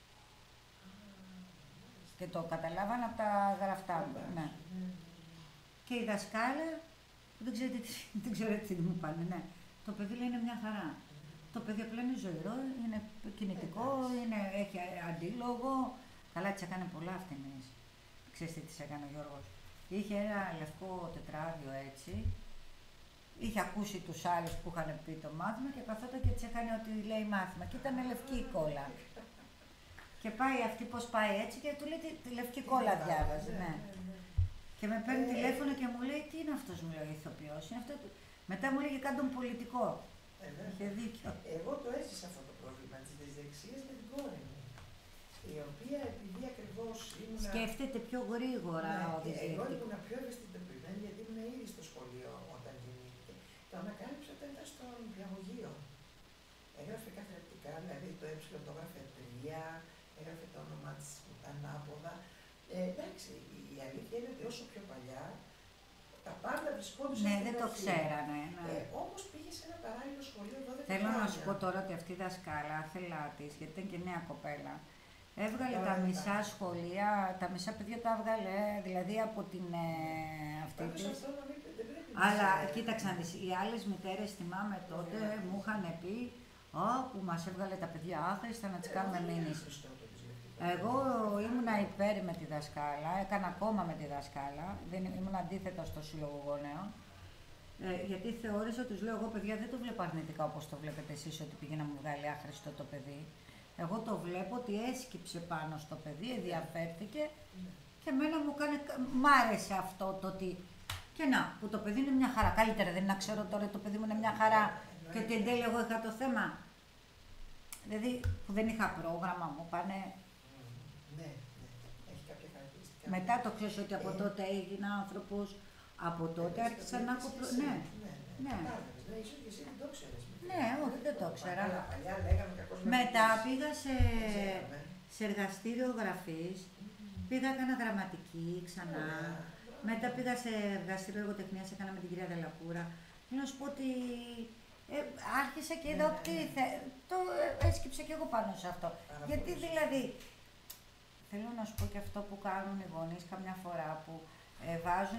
Και το καταλάβανα από τα γραφτά μου. Ναι. Και η δασκάλα, δεν ξέρετε τι μου πάνε, ναι. Το παιδί λέει είναι μια χαρά. Το παιδί απλά είναι ζωηρό, είναι κινητικό, έχει αντίλογο. Καλά, της έκανε πολλά αυτήν. Ξέρεις τι της έκανε ο Γιώργος? Είχε ένα λευκό τετράδιο έτσι. Είχε ακούσει τους άλλους που είχαν πει το μάθημα και καθόταν και της έκανε ότι λέει μάθημα. Και ήταν λευκή η κόλλα. Και πάει αυτή πως πάει έτσι και του λέει τη λευκή κόλλα διάβαζε, ναι. Και με παίρνει τηλέφωνο και μου λέει τι είναι αυτός, μου λέει ο ηθοποιός. Είναι αυτό. Μετά μου λέγε κάτι τον πολιτικό. Είχε δίκιο. Εγώ το έζησα αυτό το πρόβλημα της δυσλεξίας με την κόρη μου. Η οποία επειδή ακριβώς ήμουν. Σκέφτεται πιο γρήγορα ο δυσλεκτικός. Εγώ ήμουν πιο ευαισθητοποιημένη γιατί ήμουν ήδη στο σχολείο όταν γεννήθηκε. Το ανακάλυψα όταν ήταν στο νηπιαγωγείο. Έγραφε καθαρικά, δηλαδή το το έγραφε 3, έγραφε το όνομά της ανάποδα. Εντάξει, η αλήθεια είναι ότι όσο πιο παλιά τα πάντα βρισκόντουσαν. Ναι, δεν το ξέρανε. Ναι. Όμως πήγε σε ένα παράλληλο σχολείο 12 Θέλω χρόνια. να σου πω τώρα ότι αυτή η δασκάλα, άθελά της, γιατί ήταν και νέα κοπέλα, έβγαλε τα μισά σχολεία, τα μισά παιδιά τα έβγαλε, δηλαδή από την αυτή της. Αλλά κοίταξαν, οι άλλες μητέρες θυμάμαι τότε μου είχαν πει που μας έβγαλε τα παιδιά άχρηστα να τις κάνουμε μήνυση. Εγώ ήμουν υπέρ με τη δασκάλα, έκανα ακόμα με τη δασκάλα, ήμουν αντίθετα στο σύλλογο γονέων. Γιατί θεώρησα, τους λέω εγώ παιδιά δεν το βλέπω αρνητικά όπως το βλέπετε εσείς ότι πήγε να μου βγάλει άχρηστο το παιδί. Εγώ το βλέπω ότι έσκυψε πάνω στο παιδί, ενδιαφέρθηκε και εμένα μ' άρεσε αυτό το ότι και να, που το παιδί είναι μια χαρά. Καλύτερα δεν είναι να ξέρω τώρα το παιδί μου είναι μια χαρά και ότι εν τέλει εγώ είχα το θέμα. Δηλαδή που δεν είχα πρόγραμμα, μου πάνε. Ναι, έχει κάποια χαρακτηριστικά. Μετά το ξέρεις ότι από τότε έγινα άνθρωπος, από τότε άρχισα να έχω. Ναι. Ναι, ίσως και εσύ δεν το ξέρεις. Ναι, όχι, δεν το ξέρα. Παλιά λέγαμε κακώς. Μετά πήγα σε εργαστήριο γραφής, πήγα, έκανα γραμματική ξανά. Μετά πήγα σε εργαστήριο λογοτεχνίας, έκανα με την κυρία Δελακούρα. Θέλω να σου πω ότι άρχισα και είδα ότι το έσκυψε και εγώ πάνω σε αυτό. Γιατί δηλαδή, θέλω να σου πω και αυτό που κάνουν οι γονείς καμιά φορά που βάζουν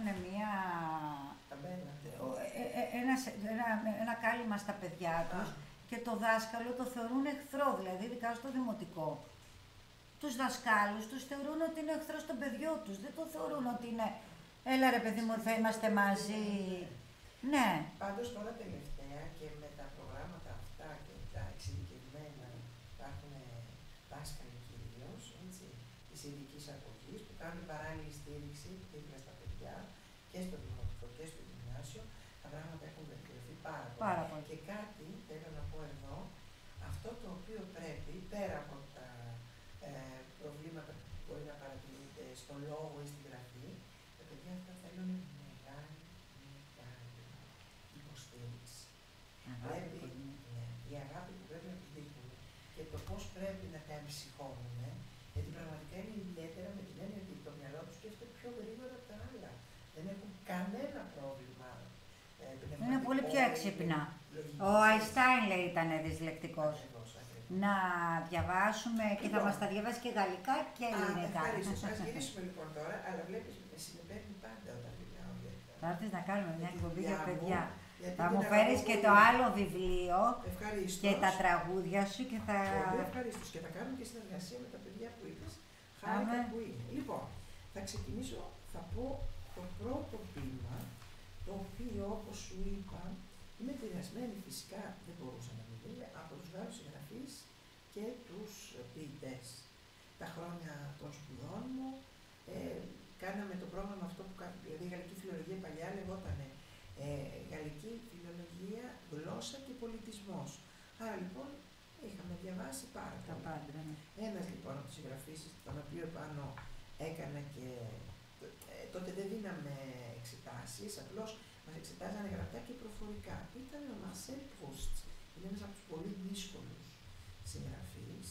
ένα κάλυμα στα παιδιά τους και το δάσκαλο το θεωρούν εχθρό, δηλαδή ειδικά στο δημοτικό. Τους δασκάλους τους θεωρούν ότι είναι εχθρός των παιδιών τους, δεν το θεωρούν ότι είναι έλα ρε παιδί μου θα είμαστε μαζί. Ναι. Πάντως τώρα τελευταία και με τα προγράμματα αυτά και τα εξειδικευμένα υπάρχουν δάσκαλοι κυρίως, της ειδικής αγωγής που κάνουν παράλληλη στήριξη δίπλα στα παιδιά και στο δημοτικό και στο γυμνάσιο. Τα πράγματα έχουν βελτιωθεί πάρα πολύ. Και κάτι θέλω να πω εδώ, αυτό το οποίο πρέπει πέρα από τα προβλήματα που μπορεί να παρατηρείται στο λόγο ή στην γραφή, τα παιδιά αυτά θέλουν μεγάλη υποστήριξη. Πρέπει η αγάπη που πρέπει να τους δείχνουν και το πώς πρέπει να τα εμψυχώνουν, γιατί πραγματικά είναι ιδιαίτερα με την έννοια ότι το μυαλό τους σκέφτεται πιο γρήγορα από τα άλλα. Δεν έχουν κανένα πρόβλημα. Είναι πολύ πιο έξυπνα. Ο Αϊνστάιν λέει ήταν δυσλεκτικός. Να διαβάσουμε και θα μας τα διαβάσει και γαλλικά και ελληνικά. Ευχαριστώ. Ας γυρίσουμε λοιπόν τώρα, αλλά βλέπεις με συνεπέρνει πάντα όταν μιλάω. Θα έρθεις να κάνουμε μια εκπομπή για παιδιά. Θα μου φέρεις και το άλλο βιβλίο και τα τραγούδια σου και θα... Πολύ ευχαρίστως και θα κάνουμε και συνεργασία με τα παιδιά που είπες. Χάρηκα που είναι. Λοιπόν, θα ξεκινήσω, θα πω το πρώτο ποίημα, το οποίο όπως σου είπα, είμαι επηρεασμένη φυσικά, δεν μπορούσα να μην είναι, από τους Γάλλους συγγραφείς και τους ποιητές. Τα χρόνια των σπουδών μου, κάναμε το πρόγραμμα αυτό που κάνουμε, δηλαδή η γαλλική φιλολογία παλιά λεγόταν γαλλική φιλολογία, γλώσσα και πολιτισμός. Άρα λοιπόν είχαμε διαβάσει πάρα πολύ. Ένας λοιπόν από τους συγγραφείς, τον οποίο πάνω έκανα και τότε δεν δίναμε εξετάσεις, απλώς μας εξετάζανε γραπτά και προφορικά. Ήταν ο Μαρσέλ Προύστ. Είναι ένας από τους πολύ δύσκολους συγγραφείς.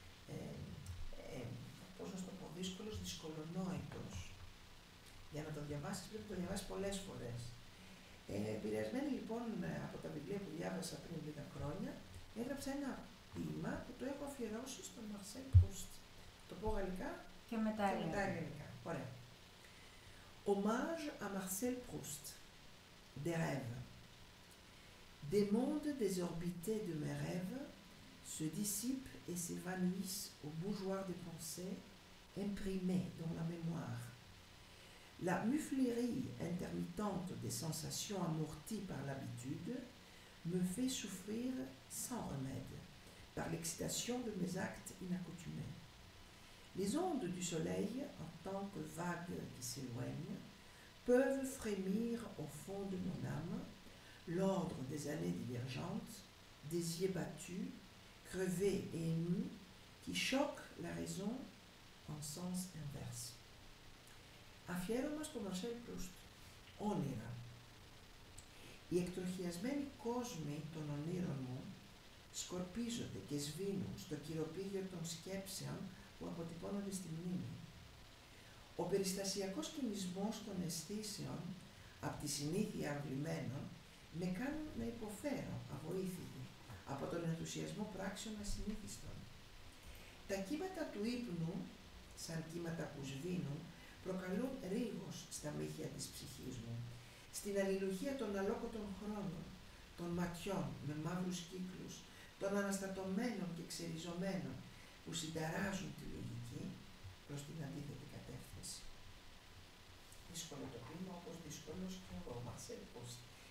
Πώς να το πω, δύσκολος, δυσκολονόητος. Για να το διαβάσεις πρέπει να το διαβάσεις πολλές φορές. Επηρεασμένη λοιπόν από τα βιβλία που διάβασα πριν λίγα χρόνια, έγραψα ένα ποίημα που το έχω αφιερώσει στον Μαρσέλ Προύστ. Το πω γαλλικά και μετά ελληνικά. Ωραία. Hommage à Marcel Proust. Des rêves. Des mondes désorbités de mes rêves se dissipent et s'évanouissent au bougeoir des pensées imprimées dans la mémoire. La muflerie intermittente des sensations amorties par l'habitude me fait souffrir sans remède par l'excitation de mes actes inaccoutumés. Les ondes du soleil, en tant que vagues qui s'éloignent, peuvent frémir au fond de mon âme l'ordre des années divergentes, des yeux battus, crevés et émus, qui choquent la raison en sens inverse. Αφιέρωμα στο Μαρσέλ Προύστ. Όνειρα. Οι εκτροχιασμένοι κόσμοι των ονείρων μου σκορπίζονται και σβήνουν στο κυροπήγιο των σκέψεων που αποτυπώνονται στη μνήμη. Ο περιστασιακός κινησμός των αισθήσεων, από τη συνήθεια αυλημένων, με κάνουν να υποφέρω αβοήθητη από τον ενθουσιασμό πράξεων ασυνήθιστων. Τα κύματα του ύπνου, σαν κύματα που σβήνουν, προκαλούν ρίγος στα μύχια της ψυχής μου, στην αλληλουχία των αλόκοτων χρόνων, των ματιών με μαύρους κύκλους, των αναστατωμένων και ξεριζωμένων που συνταράζουν τη λογική προς την αντίθετη κατεύθυνση. Δύσκολο το ποίημα, όπως δύσκολος και ο Μαρσέλ Προύστ.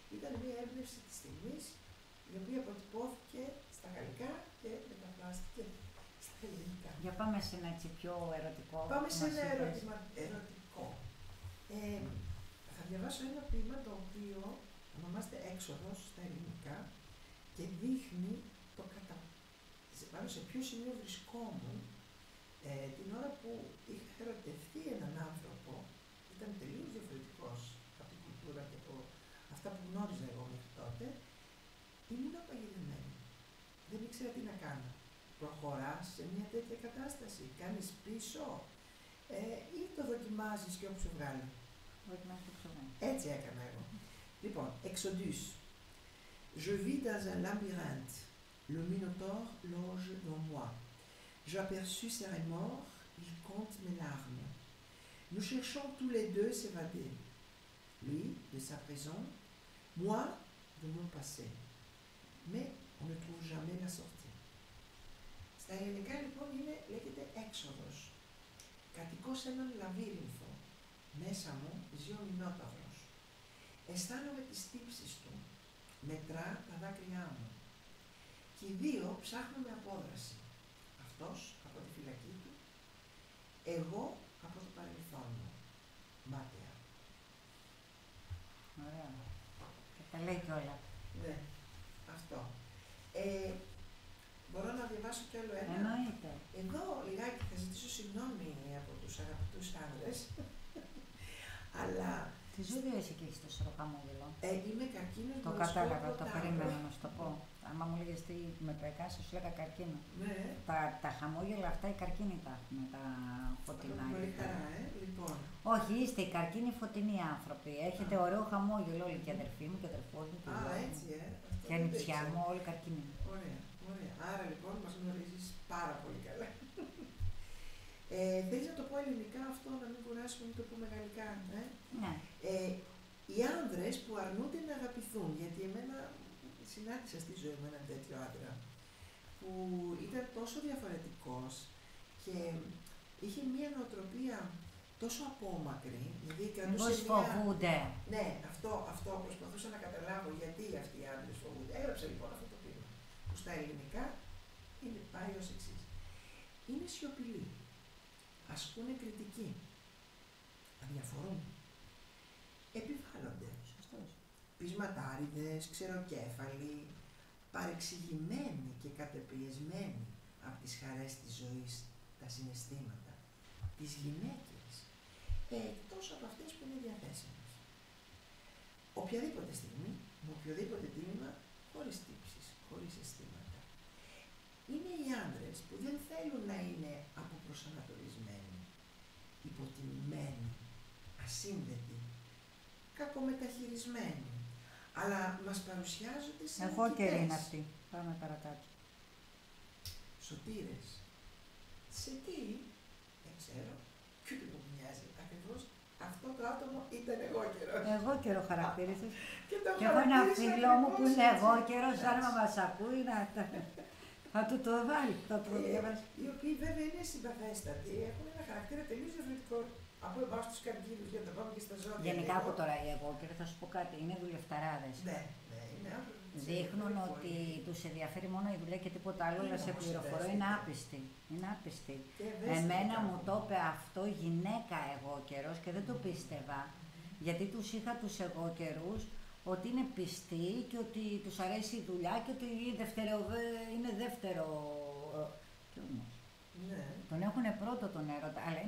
Ήταν μια έμπνευση της στιγμής, η οποία αποτυπώθηκε στα γαλλικά και μεταφράστηκε στα ελληνικά. Για πάμε σε ένα έτσι πιο ερωτικό. Πάμε σε ένα ερωτικό. Θα διαβάσω ένα ποίημα το οποίο ονομάζεται Έξοδος στα ελληνικά και δείχνει το πάνω σε ποιο σημείο βρισκόμουν την ώρα που είχα ερωτευτεί έναν άνθρωπο, ήταν τελείως διαφορετικός από την κουλτούρα και από αυτά που γνώριζα εγώ μέχρι τότε. Ήμουν απαγγελμένη. Δεν ήξερα τι να κάνω. Προχωράς σε μια τέτοια κατάσταση, κάνεις πίσω ή το δοκιμάζεις και όπου σου βγάλει. Έτσι έκανα εγώ. Λοιπόν, Exodus. Je vis dans un labyrinthe. Le Minotaure loge dans moi. J'aperçus ses remords, il compte mes larmes. Nous cherchons tous les deux s'évader. Lui, de sa prison, moi, de mon passé. Mais on ne trouve jamais la sortie. Στα ελληνικά λοιπόν λέγεται έξοδος. Κατοικώ σε έναν λαβύρινθο. Μέσα μου ζει ο Μινόταυρος. Αισθάνομαι τις τύψεις του. Μετρά τα δάκρυά μου. Και οι δύο ψάχνουμε απόδραση. Αυτός από τη φυλακή του, εγώ από το παρελθόν μου. Μάταια. Ωραία. Και τα λέει κιόλα. Ναι, αυτό. Μπορώ να διαβάσω κι άλλο ένα. Εννοείται. Εδώ λιγάκι θα ζητήσω συγγνώμη από τους αγαπητούς άνδρες, αλλά... Τι ζωή εσύ και έχεις τόσο χαμόγελο. Είμαι καρκίνος. Το κατάλαβα, το περίμενα να σου το πω. Άμα μου λέγες τι με πεκάς, σου λέγα καρκίνο. Ναι. Τα χαμόγελα αυτά οι καρκίνοι τα έχουν, τα φωτεινά. Πολύ χαρά, λοιπόν. Όχι, είστε οι καρκίνοι φωτεινοί άνθρωποι. Έχετε ωραίο χαμόγελο όλοι και αδερφοί μου και αδερφός μου. Έτσι, και ανιψιά μου, όλοι καρκίνοι. Ωραία, ωραία. Άρα λοιπόν μας γνωρίζεις πάρα πολύ καλά. Θέλεις να το πω ελληνικά αυτό, να μην κουράσουμε, να το πούμε γαλλικά. Ναι. Οι άνδρες που αρνούνται να αγαπηθούν, γιατί εμένα συνάντησα στη ζωή μου έναν τέτοιο άντρα, που ήταν τόσο διαφορετικός και είχε μία νοοτροπία τόσο απόμακρη, δηλαδή κρατούσε φοβούνται. Ναι, αυτό προσπαθούσα να καταλάβω γιατί αυτοί οι άντρες φοβούνται. Έγραψα λοιπόν αυτό το ποίημα, που στα ελληνικά πάει ως εξής. Είναι σιωπηλοί, ασκούνε κριτική, αδιαφορούν, επιβάλλονται, πεισματάριδες, ξεροκέφαλοι, παρεξηγημένοι και κατεπιεσμένοι από τις χαρές της ζωής, τα συναισθήματα, τις γυναίκες, εκτός από αυτές που είναι διαθέσιμες. Οποιαδήποτε στιγμή, με οποιοδήποτε τίμημα, χωρίς τύψεις, χωρίς αισθήματα. Είναι οι άντρες που δεν θέλουν να είναι αποπροσανατολισμένοι, υποτιμημένοι, ασύνδετοι, κακομεταχειρισμένοι, αλλά μας παρουσιάζονται σαν εγώ και είναι αυτή. Πάμε παρακάτω. Σωτήρες. Σε τι, δεν ξέρω, και ούτε μου μοιάζει ακριβώς. Αυτό το άτομο ήταν εγώ καιρό. Εγώ καιρό χαρακτήρισες. Και έχω ένα φίλο μου που είναι εγώ καιρό, αν μας ακούει να του το βάλει, θα το διαβάσει. Οι οποίοι βέβαια είναι συμπαθέστατοι, έχουν ένα χαρακτήρα τελείως διαφορετικό από εμάς τους καρκίνους, για να το πάμε και στα ζώδια. Γενικά από τώρα οι εγώ και θα σου πω κάτι, είναι δουλευταράδες. Ναι, είναι άνθρωποι. Δείχνουν ότι τους ενδιαφέρει μόνο η δουλειά και τίποτα άλλο, αλλά σε πληροφορώ είναι άπιστη. Είναι άπιστη. Εμένα μου το είπε αυτό γυναίκα εγώ καιρός και δεν το πίστευα, γιατί τους είχα τους εγώ καιρούς ότι είναι πιστοί και ότι τους αρέσει η δουλειά και ότι είναι δεύτερο. Και όμως, ναι. Τον έχουν πρώτο τον έρωτα, αλλά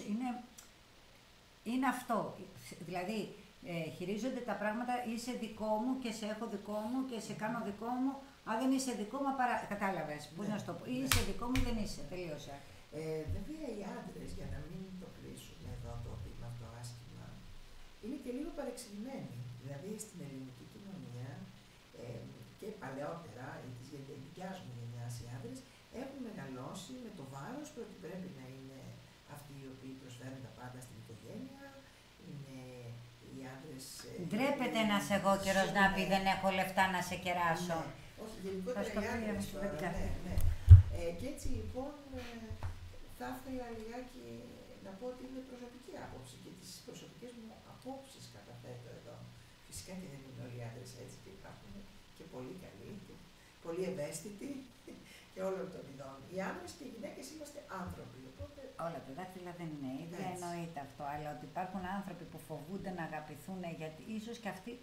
είναι αυτό. Δηλαδή, χειρίζονται τα πράγματα, είσαι δικό μου και σε έχω δικό μου και σε κάνω δικό μου. Αν δεν είσαι δικό μου, κατάλαβες. Πώς να σου το πω. Ή είσαι δικό μου ή δεν είσαι. Τελείωσα. Βέβαια οι άντρες, για να μην το κλείσουμε εδώ το πείμα αυτό άσχημα, είναι και λίγο παρεξηγημένοι. Δηλαδή στην ελληνική κοινωνία και παλαιότερα, της δικιάς μου γενιάς οι άντρες, έχουν μεγαλώσει με το βάρος του ότι πρέπει να είναι αυτοί οι οποίοι προσφέρουν τα πάντα στην οικογένεια. Είναι οι άντρες. Ντρέπεται ένας εγώ καιρός να πει δεν έχω λεφτά να σε κεράσω. Ναι. Όχι, γενικότερα οι άντρες τώρα, ναι. Και έτσι λοιπόν θα ήθελα λιγάκι να πω ότι είναι προσωπική άποψη και τις προσωπικές μου απόψεις καταθέτω εδώ. Φυσικά και δεν είναι όλοι οι άντρες έτσι και υπάρχουν και πολύ καλοί και πολύ ευαίσθητοι και όλων των ειδών. Οι άντρες και οι γυναίκες είμαστε άνθρωποι. Οπότε... Όλα τα δάχτυλα δεν είναι ίδια, εννοείται αυτό. Αλλά ότι υπάρχουν άνθρωποι που φοβούνται να αγαπηθούν, γιατί ίσως και αυτοί.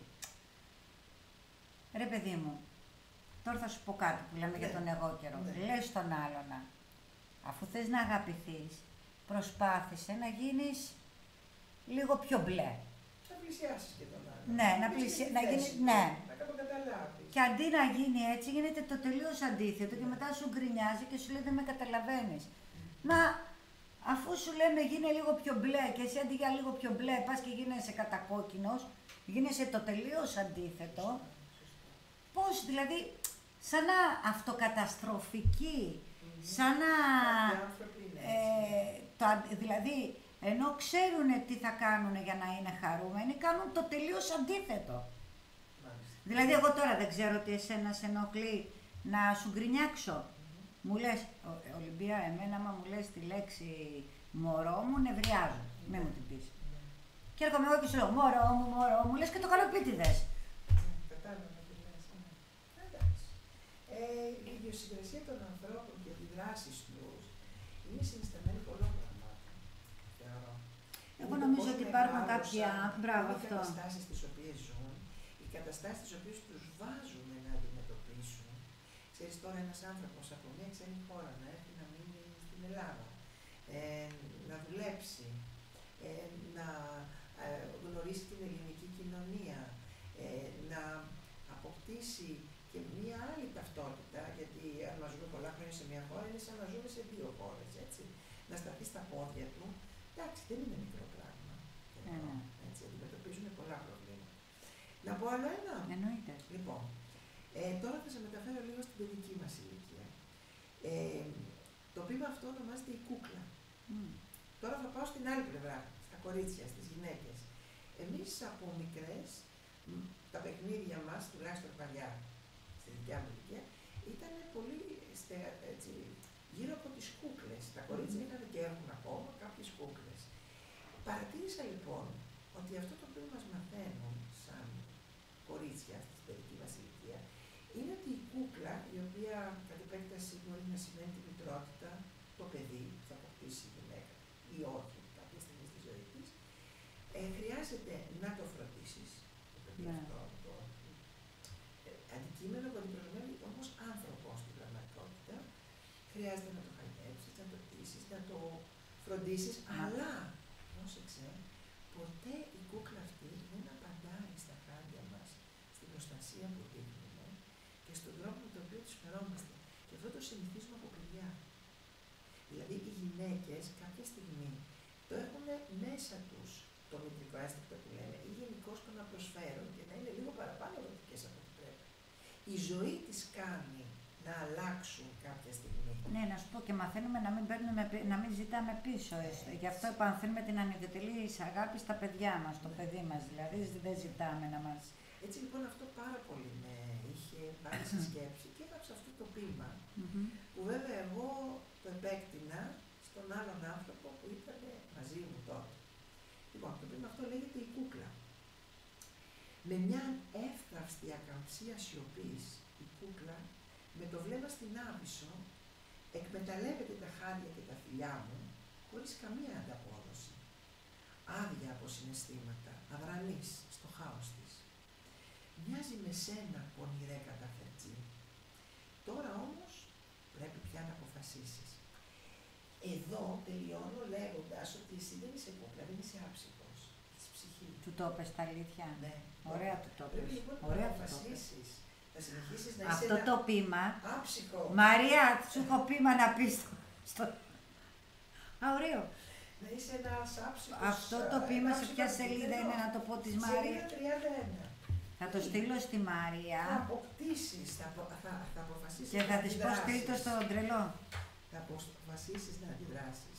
Ρε παιδί μου, τώρα θα σου πω κάτι που λέμε για τον εγώ καιρό. Λες στον άλλον, αφού θες να αγαπηθείς, προσπάθησε να γίνεις λίγο πιο μπλε. Να πλησιάσεις και τον άλλον. Ναι, να γίνεις, ναι. Να καταλάβεις. Και αντί να γίνει έτσι, γίνεται το τελείως αντίθετο και μετά σου γκρινιάζει και σου λέει δεν με καταλαβαίνεις. Μα αφού σου λέμε γίνε λίγο πιο μπλε και εσύ αντί για λίγο πιο μπλε πας και γίνεσαι κατακόκκινος, γίνεσαι το τελείως αντίθετο. Πώς, δηλαδή, σαν να αυτοκαταστροφική, σαν να... δηλαδή, ενώ ξέρουν τι θα κάνουν για να είναι χαρούμενοι, κάνουν το τελείως αντίθετο. Δηλαδή, εγώ τώρα δεν ξέρω ότι εσένα σε ενοχλεί να σου γκρινιάξω. Μου λες, Ολυμπία, εμένα άμα μου λες τη λέξη μωρό μου, νευριάζω. Μην μου την πεις. Και έρχομαι εγώ και σου λέω, μωρό μου, λες και το καλοπίτιδες. Κατάλαβα τι λες. Εντάξει. Η ιδιοσυγκρασία των ανθρώπων και οι δράσεις τους είναι συνισταμένη πολλών πραγμάτων. Εγώ νομίζω ότι υπάρχουν κάποια. Μπράβο, οι αυτό. καταστάσεις τις οποίες ζουν, οι καταστάσεις τις οποίες τους βάζουν να αντιμετωπίσουν. Ξέρεις τώρα ένας άνθρωπος από μια ξένη χώρα να έρθει να μείνει στην Ελλάδα, να δουλέψει, να γνωρίσει την ελληνική κοινωνία, να αποκτήσει και μία άλλη ταυτότητα, γιατί αν μας ζούμε πολλά χρόνια σε μια χώρα, είναι σαν να ζούμε σε δύο χώρες, έτσι. Να σταθεί στα πόδια του, εντάξει, δεν είναι μικρό πράγμα. Έτσι, αντιμετωπίζουν πολλά προβλήματα. Να πω άλλο ένα. Εννοείται. Λοιπόν, τώρα θα σε μεταφέρω λίγο στην παιδική μας ηλικία. Το πείμα αυτό ονομάζεται η κούκλα. Τώρα θα πάω στην άλλη πλευρά, στα κορίτσια, στις γυναίκες. Εμείς από μικρές, τα παιχνίδια μας, τουλάχιστον παλιά, στη δικιά μου ηλικία, ήταν πολύ έτσι, γύρω από τις κούκλες. Τα κορίτσια είχαν και έχουν ακόμα κάποιες κούκλες. Παρατήρησα λοιπόν ότι αυτό το οποίο μας μαθαίνουν σαν κορίτσια στην παιδική μας ηλικία είναι ότι η κούκλα, η οποία κατ' επέκταση μπορεί να σημαίνει τη μητρότητα, το παιδί που θα αποκτήσει η γυναίκα ή όχι κάποια στιγμή στη ζωή της, χρειάζεται να το φροντίσεις, το παιδί αυτό, το αντικείμενο που αντιπροσωπεύει όμως άνθρωπο στην πραγματικότητα, χρειάζεται να το χαϊδέψεις, να το κτίσεις, να το φροντίσεις, αλλά, πρόσεξε, ποτέ η κούκλα αυτή δεν απαντάει στα χάρια μας, στην προστασία που δείχνουμε και στον τρόπο με τον οποίο τους φερόμαστε. Και αυτό το συνηθίζουμε από παιδιά. Δηλαδή οι γυναίκες κάποια στιγμή το έχουν μέσα τους το μητρικό αίσθηκτο που λένε ή γενικώς το να προσφέρουν και να είναι λίγο παραπάνω ερωτικές από ό,τι πρέπει. Η ζωή τις κάνει να αλλάξουν κάποια στιγμή. Ναι, να σου πω και μαθαίνουμε να μην ζητάμε πίσω. Γι' αυτό επανθύνουμε την ανιδιοτελή αγάπη στα παιδιά μας, το παιδί μας. Δηλαδή δεν ζητάμε να μας. Έτσι λοιπόν αυτό πάρα πολύ με είχε πάρει σε σκέψη και έγραψα αυτό το ποίημα. Που βέβαια εγώ το επέκτηνα στον άλλον άνθρωπο που ήταν μαζί μου τότε. Λοιπόν, το ποίημα αυτό λέγεται η κούκλα. Με μια εύθραυστη ακαμψία σιωπής, η κούκλα, με το βλέμμα στην άβυσσο, εκμεταλλεύεται τα χάδια και τα φιλιά μου, χωρίς καμία ανταπόδοση. Άδεια από συναισθήματα, αδρανής στο χάος της. Μοιάζει με σένα, πονηρέ καταφερτζή. Τώρα όμως πρέπει πια να αποφασίσεις. Εδώ τελειώνω λέγοντας ότι εσύ δεν είσαι κούκλα, δεν είσαι άψυχος. Είσαι ψυχή. Του το είπες τα αλήθεια. Ναι. Ωραία του το είπες. Πρέπει λοιπόν να αποφασίσεις. Θα συνεχίσεις να είσαι αυτό το ποίημα. Άψυχο. Μαρία, σου έχω ποίημα να πεις στο. Α, ωραίο. Να είσαι ένας άψυχος. Αυτό το ποίημα σε ποια σελίδα είναι, να το πω της Μαρία. Σελίδα 31. Θα το στείλω στη Μαρία. Θα αποκτήσεις, θα αποφασίσεις. Και θα της πω στείλ' το στο τρελό. Θα αποφασίσεις να αντιδράσεις.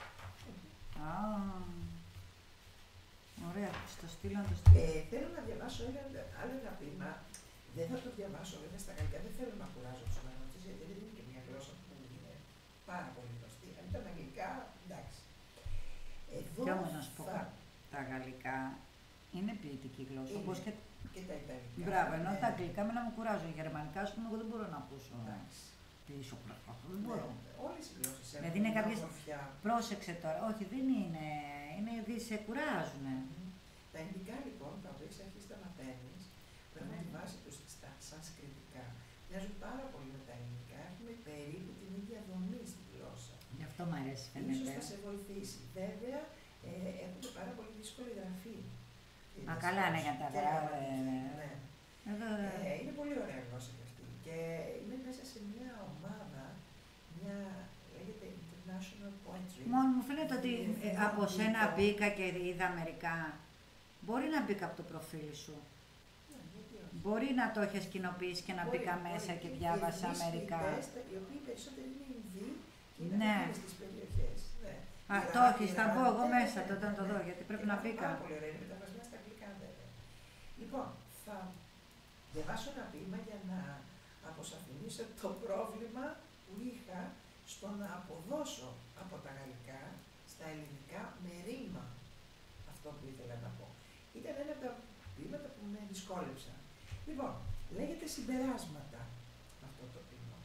Ωραία, στο στείλω, το στείλω. Θέλω να διαβάσω άλλο ένα ποίημα. Δεν θα το διαβάσω βέβαια στα γαλλικά, δεν θέλω να κουράζω τους αναγνωστές, γιατί δεν είναι και μια γλώσσα που είναι πάρα πολύ γνωστή. Αν ήταν αγγλικά, εντάξει. Και όμως να σου πω, τα γαλλικά είναι ποιητική γλώσσα, όπως και Και τα ιταλικά. Μπράβο, ενώ ναι. τα αγγλικά με να μου κουράζουν. Γερμανικά, ας πούμε, εγώ δεν μπορώ να ακούσω. Εντάξει. Πίσω αυτό δεν μπορώ. Όλες οι γλώσσες έχουν Δηλαδή είναι μια κάποιες. ομορφιά. Πρόσεξε τώρα, όχι δεν είναι. Είναι σε κουράζουν. Τα ελληνικά λοιπόν, τα οποία έχεις αρχίσει τα μαθαίνεις, παίρνουν τη βάση τους στα σανσκριτικά. Μοιάζουν πάρα πολύ με τα ελληνικά, έχουμε περίπου την ίδια δομή στη γλώσσα. Γι' αυτό μου αρέσει, Ίσως φαίνεται. θα σε βοηθήσει. Βέβαια, έχουν πάρα πολύ δύσκολη γραφή. Μα καλά είναι για τα γράμματα. Ναι. Εδώ. Είναι πολύ ωραία γλώσσα και αυτή. Και είναι μέσα σε μια ομάδα, μια λέγεται International Poetry. Μόνο μου φαίνεται ότι από σένα μπήκα και είδα μερικά. Μπορεί να μπήκα από το προφίλ σου. Ναι, γιατί όχι. Μπορεί να το έχεις κοινοποιήσει και να μπήκα μέσα και διάβασα μερικά. Οι οποίοι περισσότεροι είναι Ινδοί και Ναι. είναι στις περιοχές. Ναι. Α, το έχεις, θα μπω εγώ μέσα τότε να το δω, γιατί πρέπει να μπήκα. Πάρα πολύ ωραία, είναι μεταφρασμένα στα αγγλικά βέβαια. Λοιπόν, θα διαβάσω ένα ποίημα για να αποσαφηνίσω το πρόβλημα που είχα στο να αποδώσω από τα γαλλικά στα ελληνικά με ρήμα αυτό που ήθελα να πω. Ήταν ένα από τα ποίηματα που με δυσκόλεψαν. Λοιπόν, λέγεται Συμπεράσματα αυτό το ποίημα.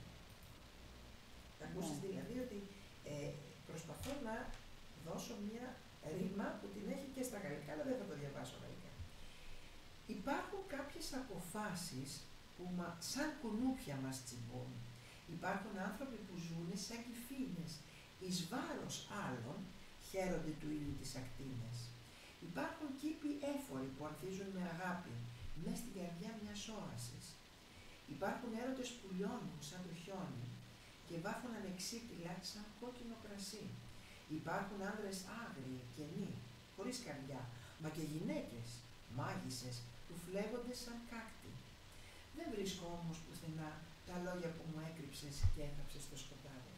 Θα ακούσεις δηλαδή ότι προσπαθώ να δώσω μια ρήμα που την έχει και στα γαλλικά, αλλά δεν θα το διαβάσω γαλλικά. Υπάρχουν κάποιες αποφάσεις που σαν κουνούπια μας τσιμπούν. Υπάρχουν άνθρωποι που ζουν σαν κυφήνες, εις βάρος άλλων χαίρονται του ήλιου τις ακτίνες. Υπάρχουν κήποι έφοροι που ανθίζουν με αγάπη, μες στην καρδιά μιας όρασης. Υπάρχουν έρωτες που λιώνουν σαν το χιόνι και βάφουν ανεξίτηλα σαν κόκκινο κρασί. Υπάρχουν άνδρες άγριοι, κενοί, χωρίς καρδιά, μα και γυναίκες, μάγισσες, που φλέγονται σαν κάκτη. Δεν βρίσκω όμως πουθενά τα λόγια που μου έκρυψες και έθαψες στο σκοτάδι.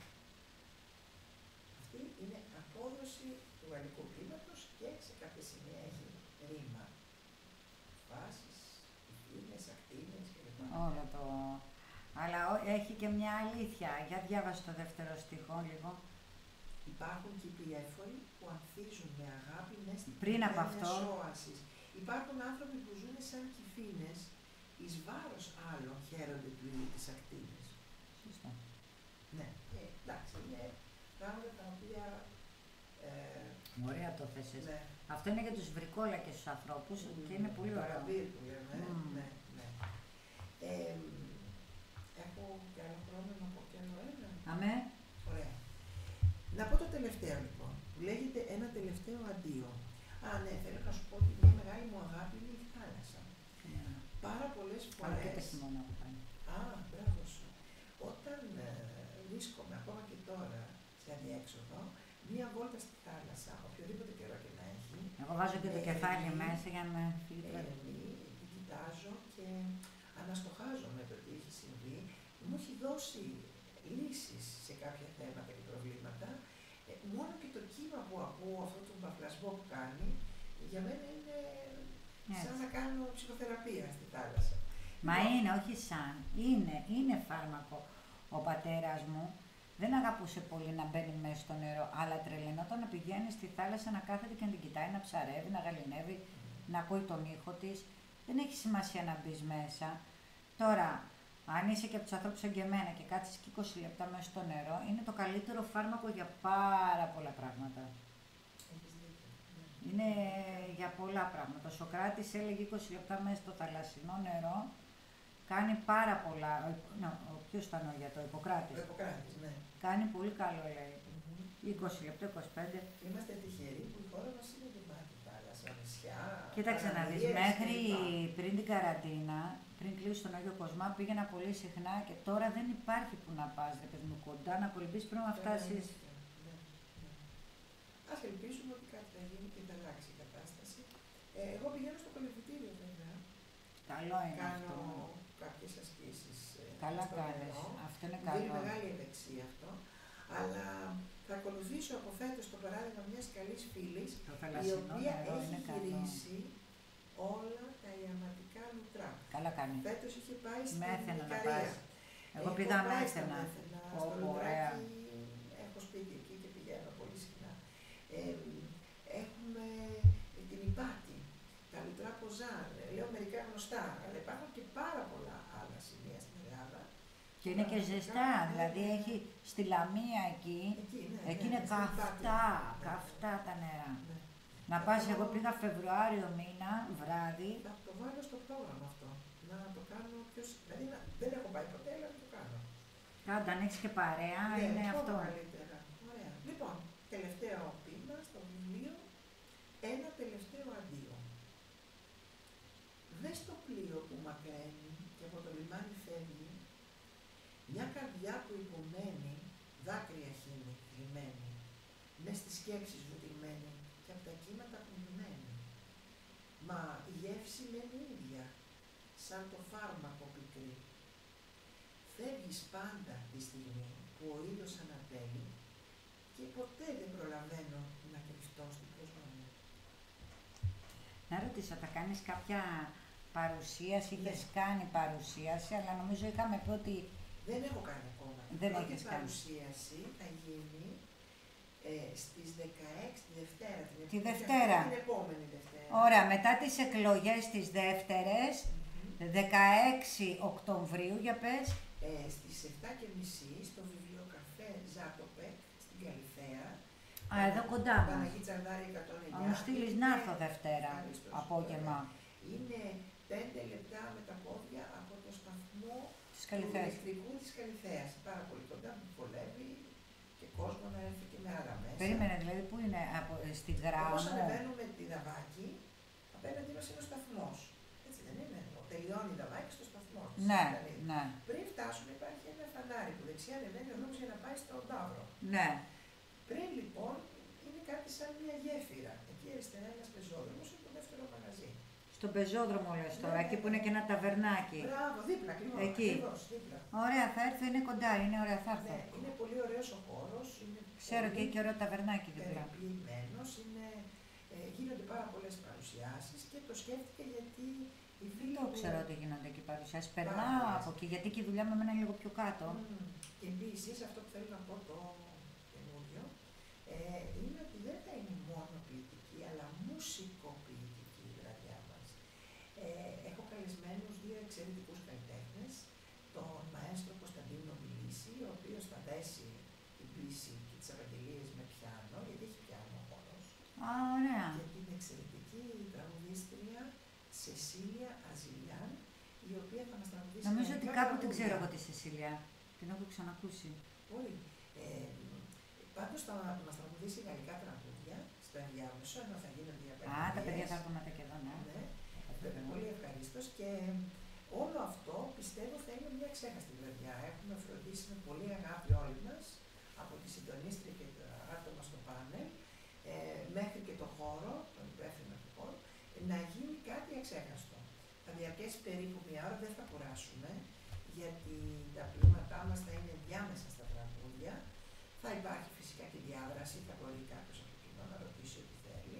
Αυτή είναι απόδοση του γαλλικού ποίηματος και σε κάποια σημεία έχει ρήμα. Βάσεις, ευθύνες, ακτίνες κλπ. Όλο το. Αλλά έχει και μια αλήθεια. Για διάβασε το δεύτερο στίχο λίγο. Υπάρχουν κήποι έφοροι που ανθίζουν με αγάπη μέσα στην Πριν από καρδιά αυτό. μιας όασης. Υπάρχουν άνθρωποι που ζουν σαν κυφήνες, εις βάρος άλλων χαίρονται του ήλιου της ακτίνης. Σωστό. Ναι, εντάξει, είναι πράγματα τα οποία. Ωραία το θέσες. Ναι. Αυτό είναι για τους βρικόλακες τους ανθρώπους και είναι πολύ ωραίο. Παραβίρ που λέμε, Μμμ. ναι, ναι. Έχω και άλλο χρόνο να πω και άλλο ένα. Αμέ. Ωραία. Να πω το τελευταίο λοιπόν, που λέγεται ένα τελευταίο αντίο. Α, ναι, θέλω να σου πω ότι μια μεγάλη μου αγάπη είναι η θάλασσα. Πάρα πολλές Αλλά και τα φορές. χειμώνα που κάνει. Α, μπράβο σου. Όταν βρίσκομαι ακόμα και τώρα σε αδιέξοδο, μία βόλτα στη θάλασσα, οποιοδήποτε καιρό και να έχει. Εγώ βάζω και το κεφάλι ερεμεί, μέσα για να φύγει το ερεμεί, την κοιτάζω και αναστοχάζομαι το τι έχει συμβεί. Μου έχει δώσει λύσεις σε κάποια θέματα και προβλήματα. Μόνο και το κύμα που ακούω, αυτό τον παφλασμό που κάνει, για μένα είναι σαν να κάνω ψυχοθεραπεία στη θάλασσα. Μα είναι, όχι σαν. Είναι φάρμακο. Ο πατέρας μου δεν αγαπούσε πολύ να μπαίνει μέσα στο νερό, αλλά τρελαινόταν να πηγαίνει στη θάλασσα να κάθεται και να την κοιτάει, να ψαρεύει, να γαλινεύει, να ακούει τον ήχο της. Δεν έχει σημασία να μπει μέσα. Τώρα, αν είσαι και από τους ανθρώπους σαν και εμένα και κάτσεις και 20 λεπτά μέσα στο νερό, είναι το καλύτερο φάρμακο για πάρα πολλά πράγματα. Έχεις δίκιο. Ναι. Είναι για πολλά πράγματα. Ο Σωκράτης έλεγε 20 λεπτά μέσα στο θαλασσινό νερό, κάνει πάρα πολλά. Ποιος ήταν ο για το Ιπποκράτης. Ο Ιπποκράτης, ναι. Κάνει πολύ καλό, λέει. 20 λεπτά, 25. Είμαστε τυχεροί που η χώρα μας είναι γεμάτη θάλασσα, νησιά. Κοίταξε να δεις, παραλίες μέχρι κλπ. πριν την καραντίνα, πριν κλείσει τον Άγιο Κοσμά, πήγαινα πολύ συχνά και τώρα δεν υπάρχει που να πας, ρε παιδί μου, κοντά, να κολυμπήσεις πρέπει να φτάσεις. Ναι, ναι. Ας ελπίσουμε ότι κάτι θα γίνει και θα αλλάξει η κατάσταση. Εγώ πηγαίνω στο κολυμπητήριο βέβαια. Καλό είναι Κάνω αυτό. κάποιες ασκήσεις. Καλά στο κάνεις. νερό. Αυτό είναι Μου δίνει καλό. μεγάλη ευεξία αυτό. Αλλά θα ακολουθήσω από φέτος το παράδειγμα μιας καλής φίλης, Το η θαλασσινό οποία νερό έχει είναι καλό. γυρίσει όλα τα ιαματικά λουτρά. Καλά κάνει. Φέτος είχε πάει στην Μέθαινα να Ικαρία. πας. Εγώ πήγα Έχω πάει στα Μέθαινα. Μέθαινα, Πω, στο πω, ωραία. Λουτράκι, έχω σπίτι εκεί και πηγαίνω πολύ συχνά. Έχουμε την Ιπάτη, τα λουτρά Ποζάν. Λέω μερικά γνωστά, αλλά υπάρχουν και πάρα πολλά άλλα σημεία στην Ελλάδα. Και είναι και ζεστά, δηλαδή έχει στη Λαμία εκεί, εκεί είναι καυτά τα νερά. Ναι. Να πας, εγώ πήγα Φεβρουάριο μήνα, βράδυ. Θα το βάλω στο πρόγραμμα αυτό, να το κάνω δηλαδή δεν έχω πάει ποτέ, αλλά να το κάνω. Κάντα, αν έχεις και παρέα, Ναι, είναι αυτό. Καλύτερα. Ωραία. Λοιπόν, τελευταίο ποίημα στο βιβλίο, ένα τελευταίο αντίο. Δες το πλοίο που μακραίνει και από το λιμάνι φεύγει, μια καρδιά που υπομένει, δάκρυα χύνει, θλιμμένη, μες στις σκέψεις βουτυγμένη και από τα κύματα κουνημένη. Μα η γεύση μένει ίδια, σαν το φάρμακο πικρή. Φεύγεις πάντα τη στιγμή που ο ήλιος ανατέλει και ποτέ δεν προλαβαίνω να κρυφτώ στην προσγόνη. Να ρωτήσω, θα κάνεις κάποια παρουσίαση, είχες κάνει παρουσίαση, αλλά νομίζω είχαμε πει ότι... Δεν έχω κάνει ακόμα. Δεν η πρώτη έχεις κάνει. παρουσίαση θα γίνει στις 16 τη Δευτέρα. Τη Δευτέρα. Την επόμενη Δευτέρα. Ωραία, μετά τις εκλογές τις Δεύτερες, 16 Οκτωβρίου, για πες. Στις 7:30 στο βιβλιοκαφέ Ζάτοπεκ στην Καλυθέα. Α, εδώ κοντά μας. Παναγή Τσαρδάρη 109. Θα μου στείλεις να έρθω Δευτέρα, απόγευμα. Είναι 5 λεπτά με τα πόδια από το σταθμό Της του Καλυθέας. ηλεκτρικού της Καλυθέας. Πάρα πολύ κοντά, που βολεύει και κόσμο να έρθει και με άλλα μέσα. Περίμενε, δηλαδή, πού είναι, στην Γράμμο. Όπως ανεβαίνουμε τη Δαβάκη, απέναντι μας είναι ο σταθμός. Έτσι δεν είναι? Τελειώνει η Δαβάκη στο σταθμό. Ναι, ναι, Πριν φτάσουμε υπάρχει ένα φανάρι που δεξιά ανεβαίνει ο δρόμος για να πάει στον Ταύρο. ναι. Πριν λοιπόν είναι κάτι σαν μια γέφυρα. Εκεί αριστερά ένας πεζόδρομος είναι το δεύτερο μαγαζί. Στον πεζόδρομο λες τώρα, εκεί που είναι και ένα ταβερνάκι. Μπράβο, δίπλα ακριβώς. Εκεί. Ακριβώς, δίπλα. Ωραία, θα έρθω, είναι κοντά, είναι ωραία, θα έρθω. Ναι, είναι πολύ ωραίος ο χώρος. Ξέρω και έχει ωραίο ταβερνάκι δίπλα. Περιποιημένος, γίνονται πάρα πολλές παρουσιάσεις και το σκέφτηκα γιατί η Δεν φίλη το μου... ξέρω ότι γίνονται εκεί παρουσιάσεις. Περνάω από εκεί, γιατί και η δουλειά μου εμένα είναι λίγο πιο κάτω. Και επίσης αυτό που θέλω να πω το καινούριο είναι ότι δεν θα είναι μόνο ποιητική, αλλά μουσικοποιητική η βραδιά μας. Έχω καλεσμένους δύο εξαιρετικούς καλλιτέχνες, τον μαέστρο Κωνσταντίνο Μιλίση, ο οποίος θα δέσει την πίση και τις Ευαγγελίες με πιάνο, γιατί έχει πιάνο ο χώρος. Α, ωραία. Και την εξαιρετική τραγουδίστρια Σεσίλια Αζηλιάν, η οποία θα μας τραγουδήσει. Νομίζω ότι γαλλικά κάπου την τραγούδια. ξέρω εγώ τη Σεσίλια. Την έχω ξανακούσει. Πολύ. Πάντως θα μας τραγουδήσει γαλλικά τραγούδια στο ενδιάμεσο, ενώ θα γίνονται οι απεργίες. Α, τα παιδιά θα έρθουν μετά και εδώ, ναι. Ναι, πολύ ευχαρίστως και όλο αυτό πιστεύω θα είναι μια ξέχαστη βραδιά. Έχουμε φροντίσει με πολύ αγάπη όλοι μας, από τη συντονίστρια και τα άτομα στο πάνελ, μέχρι και το χώρο, τον υπεύθυνο του χώρου, να γίνει κάτι αξέχαστο. Θα διαρκέσει περίπου μια ώρα, δεν θα κουράσουμε, γιατί τα πλήματά μας θα είναι διάμεσα στα τραγούδια. Θα υπάρχει φυσικά και διάδραση, θα μπορεί κάποιος από το κοινό να ρωτήσει ό,τι θέλει.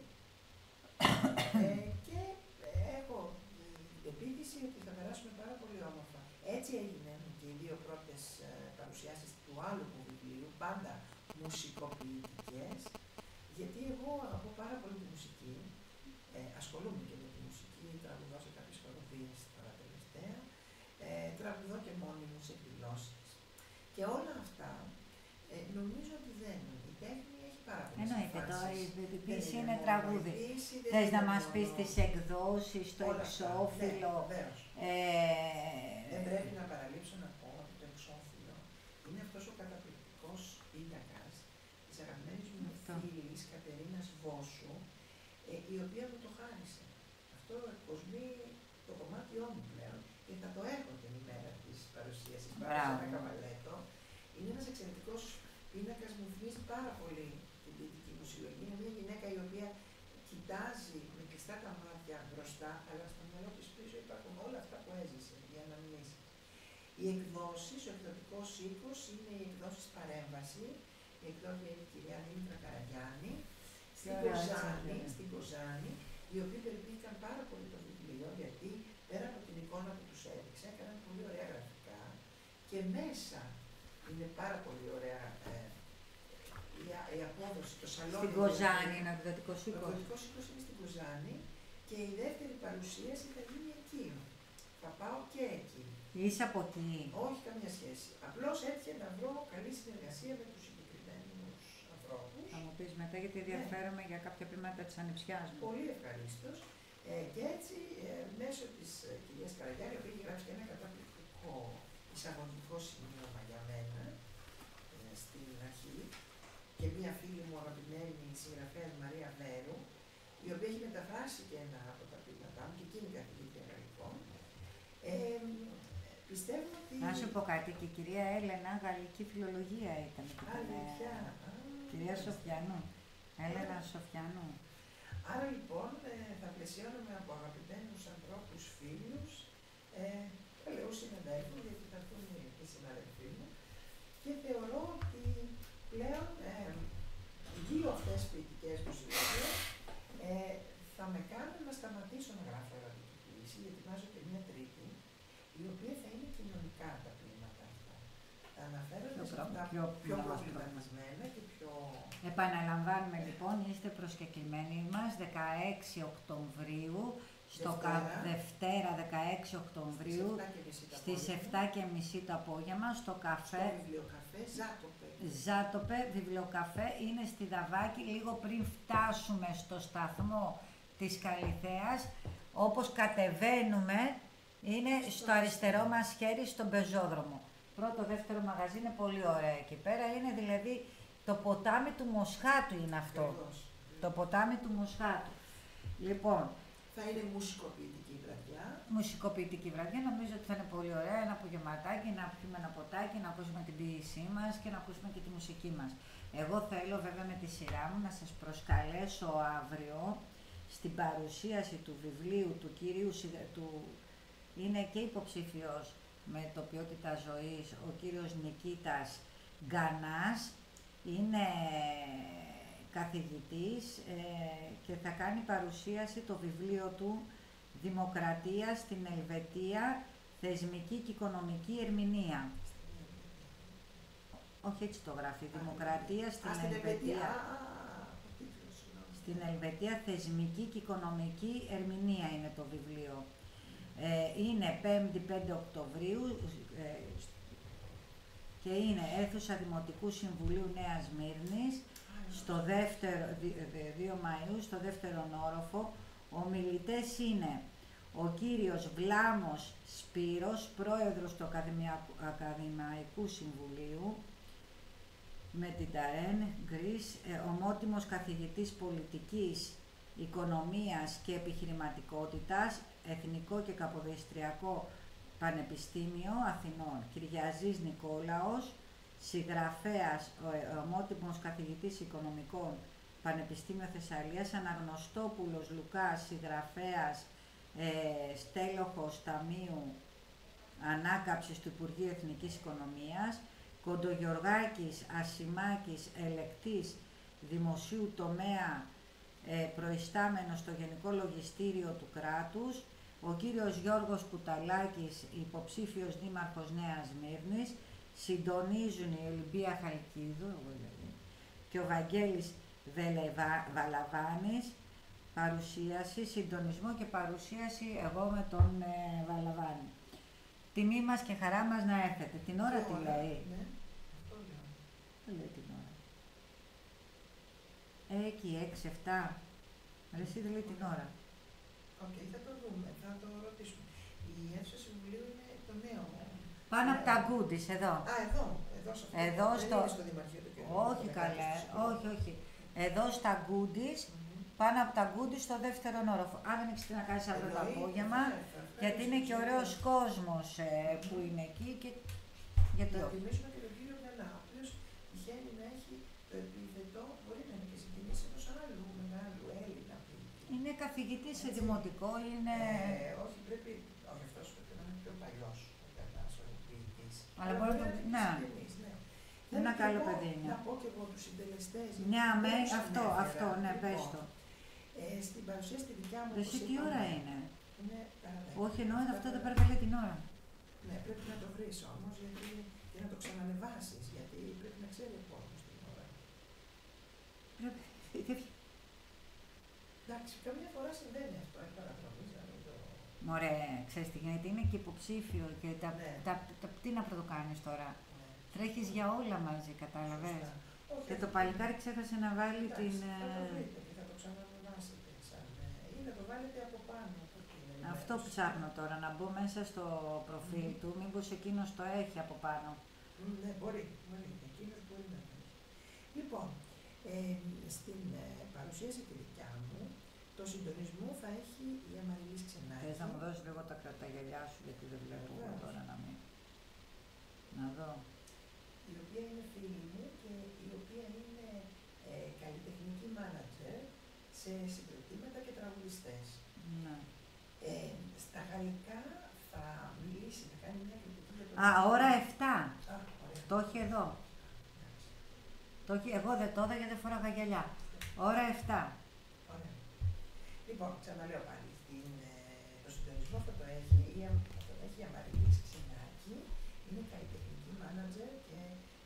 Και έχω την πεποίθηση ότι θα περάσουμε πάρα πολύ όμορφα. Έτσι έγιναν και οι δύο πρώτες παρουσιάσεις του άλλου μου βιβλίου, πάντα μουσικοποιητικές, γιατί εγώ αγαπώ πάρα πολύ τη μουσική, ασχολούμαι και με τη μουσική, τραγουδώ σε κάποιες χοροδίες τώρα τελευταία, τραγουδώ και μόνη μου σε εκδηλώσεις. Και όλα αυτά νομίζω ότι δένουν. Η τέχνη έχει πάρα πολλές Εννοείται, τώρα εμφάνσεις. η ποίηση είναι τραγούδι. Θες να μας πεις τις εκδόσεις, το εξώφυλλο. Ναι, δεν πρέπει να παραλείψω να πω ότι το εξώφυλλο είναι αυτός ο καταπληκτικός πίνακας της αγαπημένης μου φίλης Κατερίνας Βόσου, η οποία μου το χάρισε. Αυτό εκκοσμεί το δωμάτιό μου πλέον και θα το έχω την ημέρα της παρουσίασης. Πάνω σε ένα καβαλέτο. Είναι ένας εξαιρετικός πίνακας, μου θυμίζει πάρα πολύ την ποιητική μου συλλογή. Είναι μια γυναίκα η οποία κοιτάζει με κλειστά τα μάτια μπροστά, αλλά στο μυαλό της πίσω υπάρχουν όλα αυτά που έζησε για να μνήσει. Οι εκδόσεις, ο εκδοτικός οίκος είναι οι εκδόσεις Παρέμβαση. Η εκδότρια είναι η κυρία Δήμητρα Καραγιάννη, στην Κοζάνη, οι οποίοι περιποιήθηκαν πάρα πολύ το βιβλίο, γιατί πέρα από την εικόνα που τους έδειξε, έκαναν πολύ ωραία γραφικά και μέσα είναι πάρα πολύ ωραία η απόδοση, το σαλόνι. Στην Κοζάνη είναι ο εκδοτικός οίκος. Ο οίκος. εκδοτικός οίκος είναι στην Κοζάνη και η δεύτερη παρουσίαση θα γίνει εκεί. Είσαι από εκεί. Όχι καμία σχέση. Απλώς έτυχε να βρω καλή συνεργασία με τους συγκεκριμένους ανθρώπους. Θα μου πεις μετά γιατί ενδιαφέρομαι για κάποια πείματα της ανιψιάς μου. Πολύ ευχαρίστως. Και έτσι, μέσω της κυρίας Καραγιάννη, που έχει γράψει και ένα καταπληκτικό εισαγωγικό σημείωμα για μένα στην αρχή, και μία φίλη μου αγαπημένη συγγραφέα Μαρία Βέρου, η οποία έχει μεταφράσει και ένα από τα ποίηματά μου, και εκείνη καθηγήτρια γαλλικών. Πιστεύω ότι... Να σου πω κάτι, και η κυρία Έλενα γαλλική φιλολογία ήταν. Αλήθεια. Κυρία Σοφιανού. Έλενα Σοφιανού. Άρα λοιπόν θα πλαισιώνουμε από αγαπημένους ανθρώπους, φίλους, καλούς συναδέλφους, γιατί θα έρθουν οι συναδελφοί μου, και θεωρώ ότι πλέον οι δύο αυτές ποιητικές μου συλλογίες θα με κάνουν να σταματήσω να γράφω ερωτική ποίηση, γιατί ετοιμάζω και μια τρίτη, η οποία θα είναι κοινωνικά τα ποίηματα αυτά. Θα αναφέρονται σε αυτά πιο προβληματισμένα και πιο... Επαναλαμβάνουμε λοιπόν, είστε προσκεκλημένοι μας 16 Οκτωβρίου, Δευτέρα 16 Οκτωβρίου, στις 7:30 το απόγευμα, στο καφέ. Στο βιβλιοκαφέ Ζάτοπε. Ζάτοπε, βιβλιοκαφέ, είναι στη Δαβάκη, λίγο πριν φτάσουμε στο σταθμό της Καλιθέας. Όπως κατεβαίνουμε, είναι στο αριστερό μας χέρι, στον πεζόδρομο. Πρώτο, δεύτερο μαγαζί είναι πολύ ωραία εκεί πέρα, είναι δηλαδή το ποτάμι του Μοσχάτου είναι αυτό. Ακριβώς. Το ποτάμι του Μοσχάτου. Λοιπόν, θα είναι μουσικοποιητική βραδιά. Μουσικοποιητική βραδιά, νομίζω ότι θα είναι πολύ ωραία, ένα απογευματάκι, να πιούμε ένα ποτάκι, να ακούσουμε την ποίησή μας και να ακούσουμε και τη μουσική μας. Εγώ θέλω βέβαια με τη σειρά μου να σας προσκαλέσω αύριο στην παρουσίαση του βιβλίου του κυρίου, είναι και υποψήφιος με το ποιότητα ζωής, ο κύριος Νικήτας Γκανάς, είναι καθηγητής και θα κάνει παρουσίαση το βιβλίο του «Δημοκρατία στην Ελβετία, θεσμική και οικονομική ερμηνεία». Όχι έτσι το γράφει, «Δημοκρατία στην Ελβετία». Στην Ελβετία, θεσμική και οικονομική ερμηνεία είναι το βιβλίο. Είναι 5η 5 Οκτωβρίου και είναι αίθουσα Δημοτικού Συμβουλίου Νέας Μύρνης, στο 2 Μαΐου, στο δεύτερον όροφο. Ομιλητές είναι ο κύριος Βλάμος Σπύρος, πρόεδρος του Ακαδημαϊκού Συμβουλίου, με την Ταρέν Γκρίς, ομότιμος καθηγητής πολιτικής, οικονομίας και επιχειρηματικότητας, Εθνικό και Καποδιστριακό Πανεπιστήμιο Αθηνών. Κυριαζής Νικόλαος, συγγραφέας, ομότιμος καθηγητής οικονομικών, Πανεπιστήμιο Θεσσαλίας. Αναγνωστόπουλος Λουκάς, συγγραφέας, στέλοχος Ταμείου Ανάκαμψης του Υπουργείου Εθνικής Οικονομίας. Κοντογιοργάκης Ασημάκης, ελεκτής δημοσίου τομέα, προϊστάμενος στο Γενικό Λογιστήριο του Κράτους. Ο κύριος Γιώργος Κουταλάκης, υποψήφιος δήμαρχος Νέας Μύρνης. Συντονίζουν η Ολυμπία Χαλκίδου και ο Βαγγέλης Βαλαβάνης. Παρουσίαση, συντονισμό και παρουσίαση εγώ με τον Βαλαβάνη. Τιμή μας και χαρά μας να έρθετε. Την ώρα τι λέει? Ναι, αυτό λέω. Τι λέει την ώρα? Εκεί, 6-7. Εσύ δεν λέει την ώρα. Οκ, θα το δούμε, θα το ρωτήσουμε. Η αίθουσα συμβουλίου είναι το νέο. Πάνω από τα γκούντις, εδώ. Α, εδώ σε αυτό. Εδώ δεν στο... είναι στο Δημαρχείο του Κέντρου. Όχι καλέ, όχι. Εδώ στα γκούντις, πάνω από τα γκούντις στο δεύτερο όροφο. Αν δεν έχεις τι να κάνεις αύριο το απόγευμα, γιατί είναι και ωραίος κόσμος που είναι εκεί και γιατί Να όχι. τιμήσουμε και τον κύριο Γκανά, ο οποίος τυχαίνει να έχει το επίθετο, μπορεί να είναι και συγκινήσει ενός άλλου μεγάλου Έλληνα ποιητή. Είναι καθηγητής σε δημοτικό, είναι... Όχι, πρέπει, όχι αυτός πρέπει να είναι πιο παλιός ο Γκανάς, ο ποιητής. Αλλά μπορεί να το... Ναι. Ένα καλό παιδί είναι. Να πω και εγώ τους συντελεστές. Ναι, αυτό, ναι, πες το. Στην παρουσία στη δικιά μου... Εσύ τι ώρα είναι? Είναι Όχι, εννοώ αυτό δεν πρέπει να λέει την ώρα. Ναι, πρέπει να το βρεις όμως, γιατί και να το ξανανεβάσεις, γιατί πρέπει να ξέρει ο κόσμος την ώρα. Πρέπει... Εντάξει, καμιά φορά συμβαίνει αυτό, έχει παραπρομής, να μην το... Μωρέ, ξέρεις τι γίνεται, είναι και υποψήφιο και Ναι. τι να πρωτοκάνεις τώρα. Ναι. Τρέχεις για όλα μαζί, κατάλαβες. Σωστά. Όχι, Και το παλικάρι ξέχασε να βάλει εντάξει, την... θα το βρείτε και θα το ξανανεβάσετε ή να το βάλετε από πάνω. Αυτό ψάχνω τώρα, να μπω μέσα στο προφίλ του, μήπως εκείνος το έχει από πάνω. Ναι, μπορεί. Εκείνος μπορεί να το έχει. Λοιπόν, στην παρουσίαση τη δικιά μου, το συντονισμό θα έχει η Αμαριλής Ξενάκη. Θες να μου δώσεις λίγο τα γυαλιά σου, γιατί δεν βλέπω εγώ τώρα να μην... Να δω. Η οποία είναι φίλη μου και η οποία είναι καλλιτεχνική μάνατζερ σε συγκροτήματα και τραγουδιστές. Ναι. Στα γαλλικά θα μιλήσει, θα κάνει μια κριτική για το... Ώρα 7. Α, ωραία. Το έχει εδώ. Εντάξει. Το έχει, εγώ δεν το είδα γιατί δεν φοράγα γυαλιά. Ώρα 7. Ωραία. Λοιπόν, ξαναλέω πάλι, το συντονισμό θα το έχει η Αμαριλής Ξενάκη, είναι καλλιτεχνική μάνατζερ και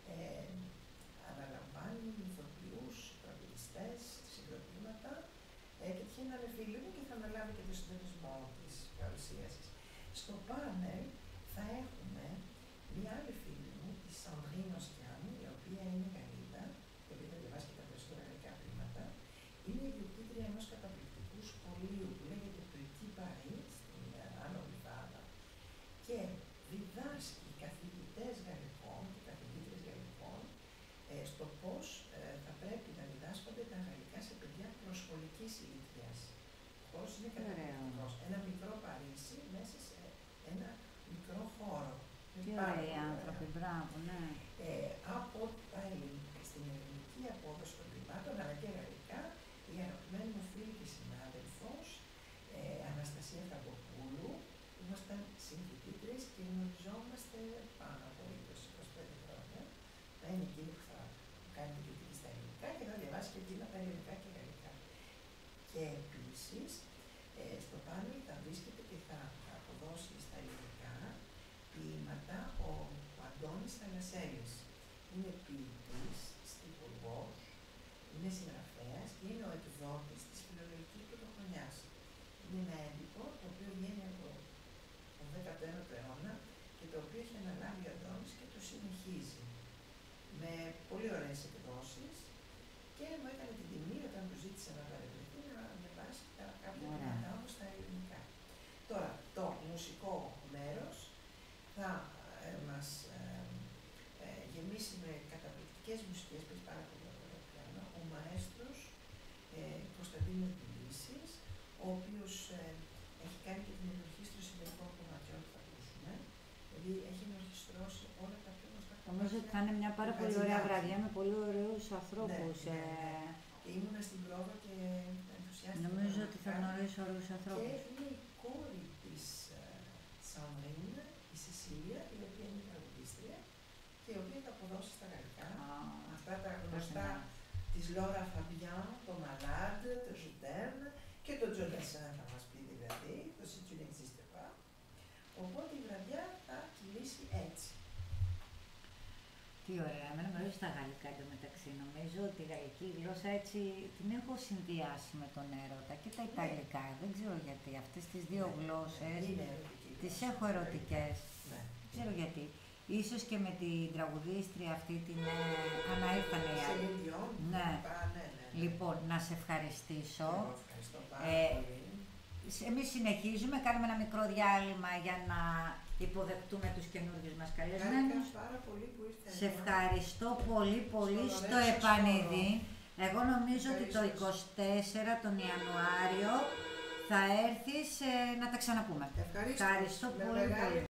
αναλαμβάνει ηθοποιούς, τραγουδιστές, συγκροτήματα και τυχαίνει να είναι φίλη μου και θα αναλάβει και το συντονισμό της παρουσίασης. Στο πάνελ θα έχουμε μια άλλη φίλη μου, τη Σαντρίνο Σκιάνου, η οποία είναι Γαλλίδα, η οποία θα διαβάσει και τα περισσότερα γαλλικά βήματα. Είναι η διοικήτρια ενός καταπληκτικού σχολείου που λέγεται Petit Paris, στην Άνω Λιβάδα, και διδάσκει καθηγητές γαλλικών και καθηγήτρες γαλλικών στο πώς θα πρέπει να διδάσκονται τα γαλλικά σε παιδιά προσχολικής ηλικίας. Πώς είναι καταπληκτικός. Ένα μικρό Παρίσι μέσα σε ένα μικρό χώρο. Τι ωραίοι άνθρωποι, μπράβο, ναι. Από στην ελληνική απόδοση των κλιμάτων, αλλά και γαλλικά, η αγαπημένη μου φίλη και συνάδελφος, Αναστασία Καποπούλου, ήμασταν συμφοιτήτρες και γνωριζόμαστε πάνω από 20-25 χρόνια. Θα είναι εκείνη που θα κάνει την κριτική στα ελληνικά και θα διαβάσει και εκείνα τα ελληνικά και γαλλικά. Και επίσης, στο πάνελ θα βρίσκεται και θα αποδώσει στα ελληνικά ποίηματα ο Αντώνης Θαλασσέλης. Είναι ποιητής, στιχουργός, είναι συγγραφέας και είναι ο εκδότης της Φιλολογικής Πρωτοχρονιάς. Είναι ένα έντυπο το οποίο βγαίνει από τον 19ο αιώνα και το οποίο έχει αναλάβει ο Αντώνης και το συνεχίζει με πολύ ωραίες εκδόσεις και μου έκανε την τιμή όταν του ζήτησε να παρευρεθεί να διαβάσει κάποια πράγματα όμως στα ελληνικά. Τώρα, το μουσικό μέρος θα μας γεμίσει με καταπληκτικές μουσικές, παίζει πάρα πολύ ωραίο πιάνο, ο μαέστρος Κωνσταντίνος Δηλήσης, ο οποίος έχει κάνει και την ενορχήστρωση μερικών κομματιών που θα ακούσουμε, δηλαδή έχει ενορχιστρώσει όλα τα πιο γνωστά κομμάτια. Νομίζω ότι θα είναι μια πάρα πολύ ωραία βραδιά με πολύ ωραίους ανθρώπους. Ναι. Και ήμουνα στην πρόβα και ενθουσιάστηκα. Νομίζω ότι θα γνωρίσω ωραίους ανθρώπους. Και είναι η κόρη της Σαντρίνα, η Σεσίλια, η οποία είναι τραγουδίστρια και η οποία θα αποδώσει στα γαλλικά αυτά τα γνωστά της Λόρα Φαμπιάν, το Malade, το Je t'aime και το John Dassin θα μας πει δηλαδή, το Si tu n'existes pas. Οπότε η βραδιά θα κυλήσει έτσι. Τι ωραία, εμένα με ρωτήσει τα γαλλικά εντωμεταξύ. Νομίζω ότι η γαλλική γλώσσα έτσι την έχω συνδυάσει με τον έρωτα και τα ιταλικά. Δεν ξέρω γιατί. Αυτές τις δύο γλώσσες τις έχω ερωτικές. Ναι. Δεν ξέρω γιατί. Ίσως και με την τραγουδίστρια αυτή την Αναήφανη. Ναι. Λοιπόν, να σε ευχαριστήσω. Ευχαριστώ πάρα πολύ. Εμείς συνεχίζουμε, κάνουμε ένα μικρό διάλειμμα για να υποδεχτούμε τους καινούργιους μας καλεσμένους. Σε ευχαριστώ πολύ πολύ στο επανειδή. Εγώ νομίζω ότι το 24 τον Ιανουάριο θα έρθεις να τα ξαναπούμε. Ευχαριστώ πολύ.